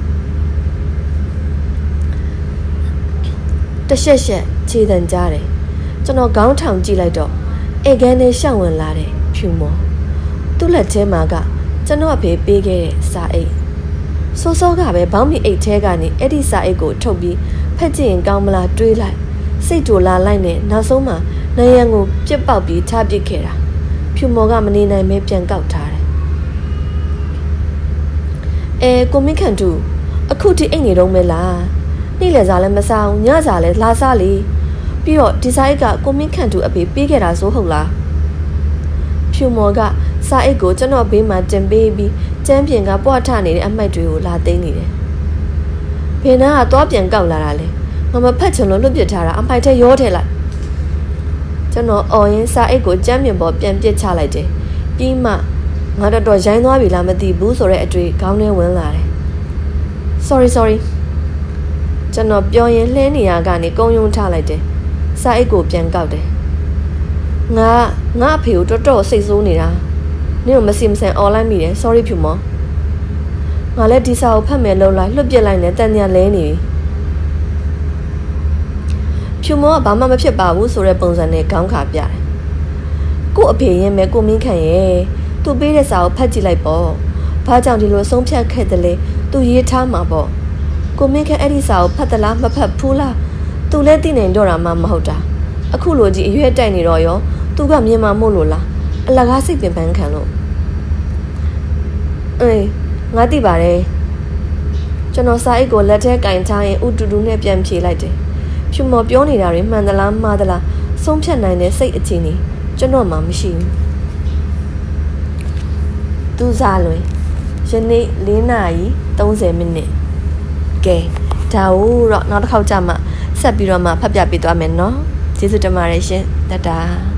Speaker 2: တရှက်ရှက်ခြေတံကြားတယ်ကျွန်တော်ခေါင်းထောင်ကြည့်လိုက်တော့ဧကန်နဲ့ရှောင်ဝင်လာတဲ့ဖြူမော်သူ့လက်ထဲမှာကကျွန်တော်အဖေပေးခဲ့တဲ့စာအိတ်စောစောကပဲဘောင်းမီအိတ်ထဲကနေအဲ့ဒီစာအိတ်ကိုထုတ်ပြီးဖက်ကြည့်ရင်ကောင်းမလားတွေးလိုက်စိတ်တူလာလိုက်နဲ့နောက်ဆုံးမှာနယံကိုပြစ်ပေါက်ပြီးထားပစ်ခဲ့တာဖြူမော်ကမနေနိုင်ပဲပြန်ကောက်ထားတယ်အဲကိုမင်းခန့်တူအခုဒီအိတ်နေတော့မဲလားနေ့လည်စားလည်းမစားအောင်ညစားလည်းလာစားလေပြီးတော့ဒီစာအိတ်ကကိုမင်းခန့်တူအဖေပေးခဲ့တာဆိုဟုတ်လားဖြူမော်ကစာအိတ်ကိုကျွန်တော်ဘေးမှာတင်ပေးပြီးကျမ်းပြင်ကပွားထနေတဲ့အမိုက်တွေကိုလာသိမ်းနေတယ်ဘယ်နာကသွားပြန်ကောက်လာတာလဲငါမဖက်ချင်လို့လွတ်ပစ်ထားတာအမိုက်ထဲရောထဲလိုက်ကျွန်တော်အော်ရင်စာအိတ်ကိုကျမ်းပြင်ပေါ်ပြန်ပစ်ချလိုက်တယ်ပြီးမှငါတော်တော်ရိုင်းသွားပြီလားမသိဘူးဆိုတဲ့အတွေ့ခေါင်းထဲဝင်လာတယ် sorry sorry ကျွန်တော်ပြောရင်လှဲနေရကနေကုန်းယုံထားလိုက်တယ်စာအိတ်ကိုပြန်ကောက်တယ်ငါငါအဖေကိုတော်တော်စိတ်ဆိုးနေတာနင့်ကိုမစီမစံ online မိတယ် sorry ဖြူမောငါလည်းဒီစာကိုဖတ်မယ်လို့လိုက်လွတ်ပြစ်လိုက်နဲ့တန်ညာလဲနေပြီဖြူမောကဘာမှမဖြစ်ပါဘူးဆိုတဲ့ပုံစံနဲ့ခေါင်းခါပြတယ်ကို့အဖေရင်မဲ့ကိုမင်းခန့်ရဲ့သူပေးတဲ့စာကိုဖတ်ကြည့်လိုက်ပေါ့ဘာကြောင့်ဒီလိုဆုံးဖြတ်ခဲ့တယ်လဲသူရေးထားမှာပေါ့ကိုမင်းခန့်အဲ့ဒီစာကိုဖတ်သလားမဖတ်ဘူးလားသူလည်းသိနိုင်တော့တာမှမဟုတ်တာအခုလိုကြီးအရွယ်တိုက်နေတော့ရောသူကမြင်မှာမို့လို့လားအလကားစိတ်ပင်ပန်းခံလို့အေးငါသိပါတယ်ကျွန်တော်စာအိတ်ကိုလက်ထဲကင်ထားရင်ဥတူတူနဲ့ပြန်ဖြေလိုက်တယ်ဖြူမော်ပြောနေတာတွေမှန်သလားမှားသလားဆုံးဖြတ်နိုင်တဲ့စိတ်အခြေအနေကျွန်တော်မှမရှိဘူးသူစားလွင်ယနေ့၄နာရီ၃၀မိနစ်ကဲဒါဟုတ်တော့နောက်တစ်ခေါက်ကြမှာဆက်ပြီးတော့မှဖတ်ပြပေးသွားမယ်နော်ကျေးဇူးတင်ပါတယ်ရှင်တတာ